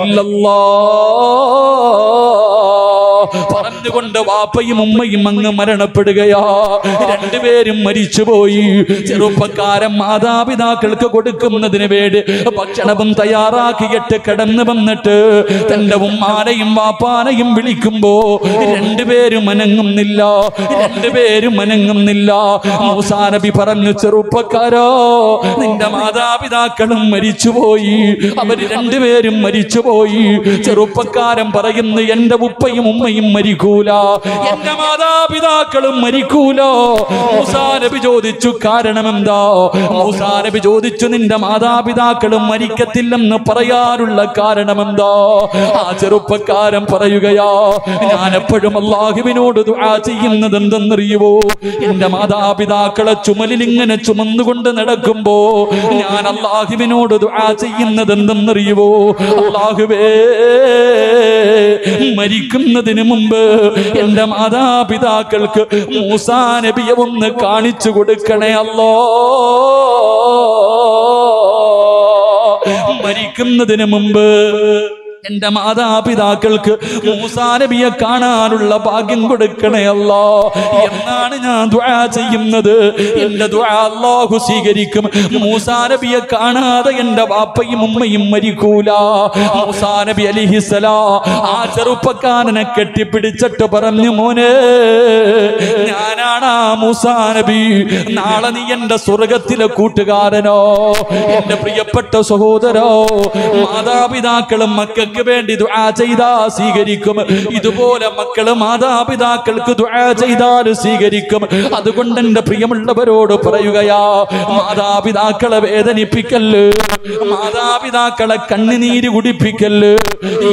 ഇല്ലല്ലാഹ് പറഞ്ഞുകൊണ്ട് വാപ്പയും ഉമ്മയും അങ്ങ് മരണപ്പെടുകയാ. രണ്ടുപേരും മരിച്ചുപോയി. ചെറുപ്പക്കാരൻ മാതാപിതാക്കൾക്ക് കൊടുക്കുന്നതിന് വേണ്ടി ഭക്ഷണവും തയ്യാറാക്കിയിട്ട് കടന്നു വന്നിട്ട് തന്റെ ഉമ്മാനെയും വാപ്പാനെയും വിളിക്കുമ്പോ രണ്ടുപേരും അനങ്ങുന്നില്ല, രണ്ടുപേരും അനങ്ങുന്നില്ല. മൂസാ നബി പറഞ്ഞു, ചെറുപ്പക്കാരോ, നിന്റെ മാതാപിതാക്കളും മരിച്ചുപോയി, അവര് രണ്ടുപേരും മരിച്ചുപോയി. ചെറുപ്പക്കാരൻ പറയുന്നു, എന്റെ ഉപ്പയും ഉമ്മയും മരിക്കൂല, എന്റെ മാതാപിതാക്കളും മരിക്കൂല. മൂസാ നബി ചോദിച്ചു, കാരണം എന്താ? മൂസാ നബി ചോദിച്ചു, നിന്റെ മാതാപിതാക്കളും മരിക്കത്തില്ലെന്ന് പറയാനുള്ള കാരണം എന്താ? ആ ചെറുപ്പക്കാരൻ പറയുകയാ, ഞാൻ എപ്പോഴും അല്ലാഹുവിനോട് ദുആ ചെയ്യുന്നത് എന്തെന്നറിയുവോ? എന്റെ മാതാപിതാക്കളെ ചുമലിൽ ഇങ്ങനെ ചുമന്നുകൊണ്ട് നടക്കുമ്പോ ഞാൻ അല്ലാഹുവിനോട് ദുആ ചെയ്യുന്നത് എന്തെന്നറിയുവോ? അല്ലാഹുവേ, മരിക്കുന്നതിന് മുമ്പ് എന്റെ മാതാപിതാക്കൾക്ക് മൂസാ നബിയെ ഒന്ന് കാണിച്ചു കൊടുക്കണേ അല്ലോ. മരിക്കുന്നതിന് മുമ്പ് എന്റെ മാതാപിതാക്കൾക്ക് മൂസാ നബിയെ കാണാനുള്ള ഭാഗ്യം കൊടുക്കണേ അല്ലാ എന്നാണ് ഞാൻ ദുആ ചെയ്യുന്നത്. എന്റെ ദുആ അല്ലാഹു സ്വീകരിക്കും. മൂസാ നബിയെ കാണാതെ എന്റെ വാപ്പയും ഉമ്മയും മരിക്കൂല. മൂസാ നബി അലൈഹിസ്സലാം ആ ചെറുപ്പക്കാരനെ കെട്ടിപ്പിടിച്ചിട്ട് പറഞ്ഞു, മോനെ, ഞാനാണ് മൂസാ നബി, നാളെ നീ എന്റെ സ്വർഗത്തിലെ കൂട്ടുകാരനോ. എന്റെ പ്രിയപ്പെട്ട സഹോദരോ, മാതാപിതാക്കളും മക്കൾ വേണ്ടി ദുആ ചെയ്താ സ്വീകരിക്കും. ഇതുപോലെ മക്കള് മാതാപിതാക്കൾക്ക് ദുആ ചെയ്താൽ സ്വീകരിക്കും. അതുകൊണ്ട് എന്റെ പ്രിയമുള്ളവരോട് പറയുകയാ, മാതാപിതാക്കളെ വേദനിപ്പിക്കല്ല്, മാതാപിതാക്കളെ കണ്ണുനീര് കുടിപ്പിക്കല്ല്.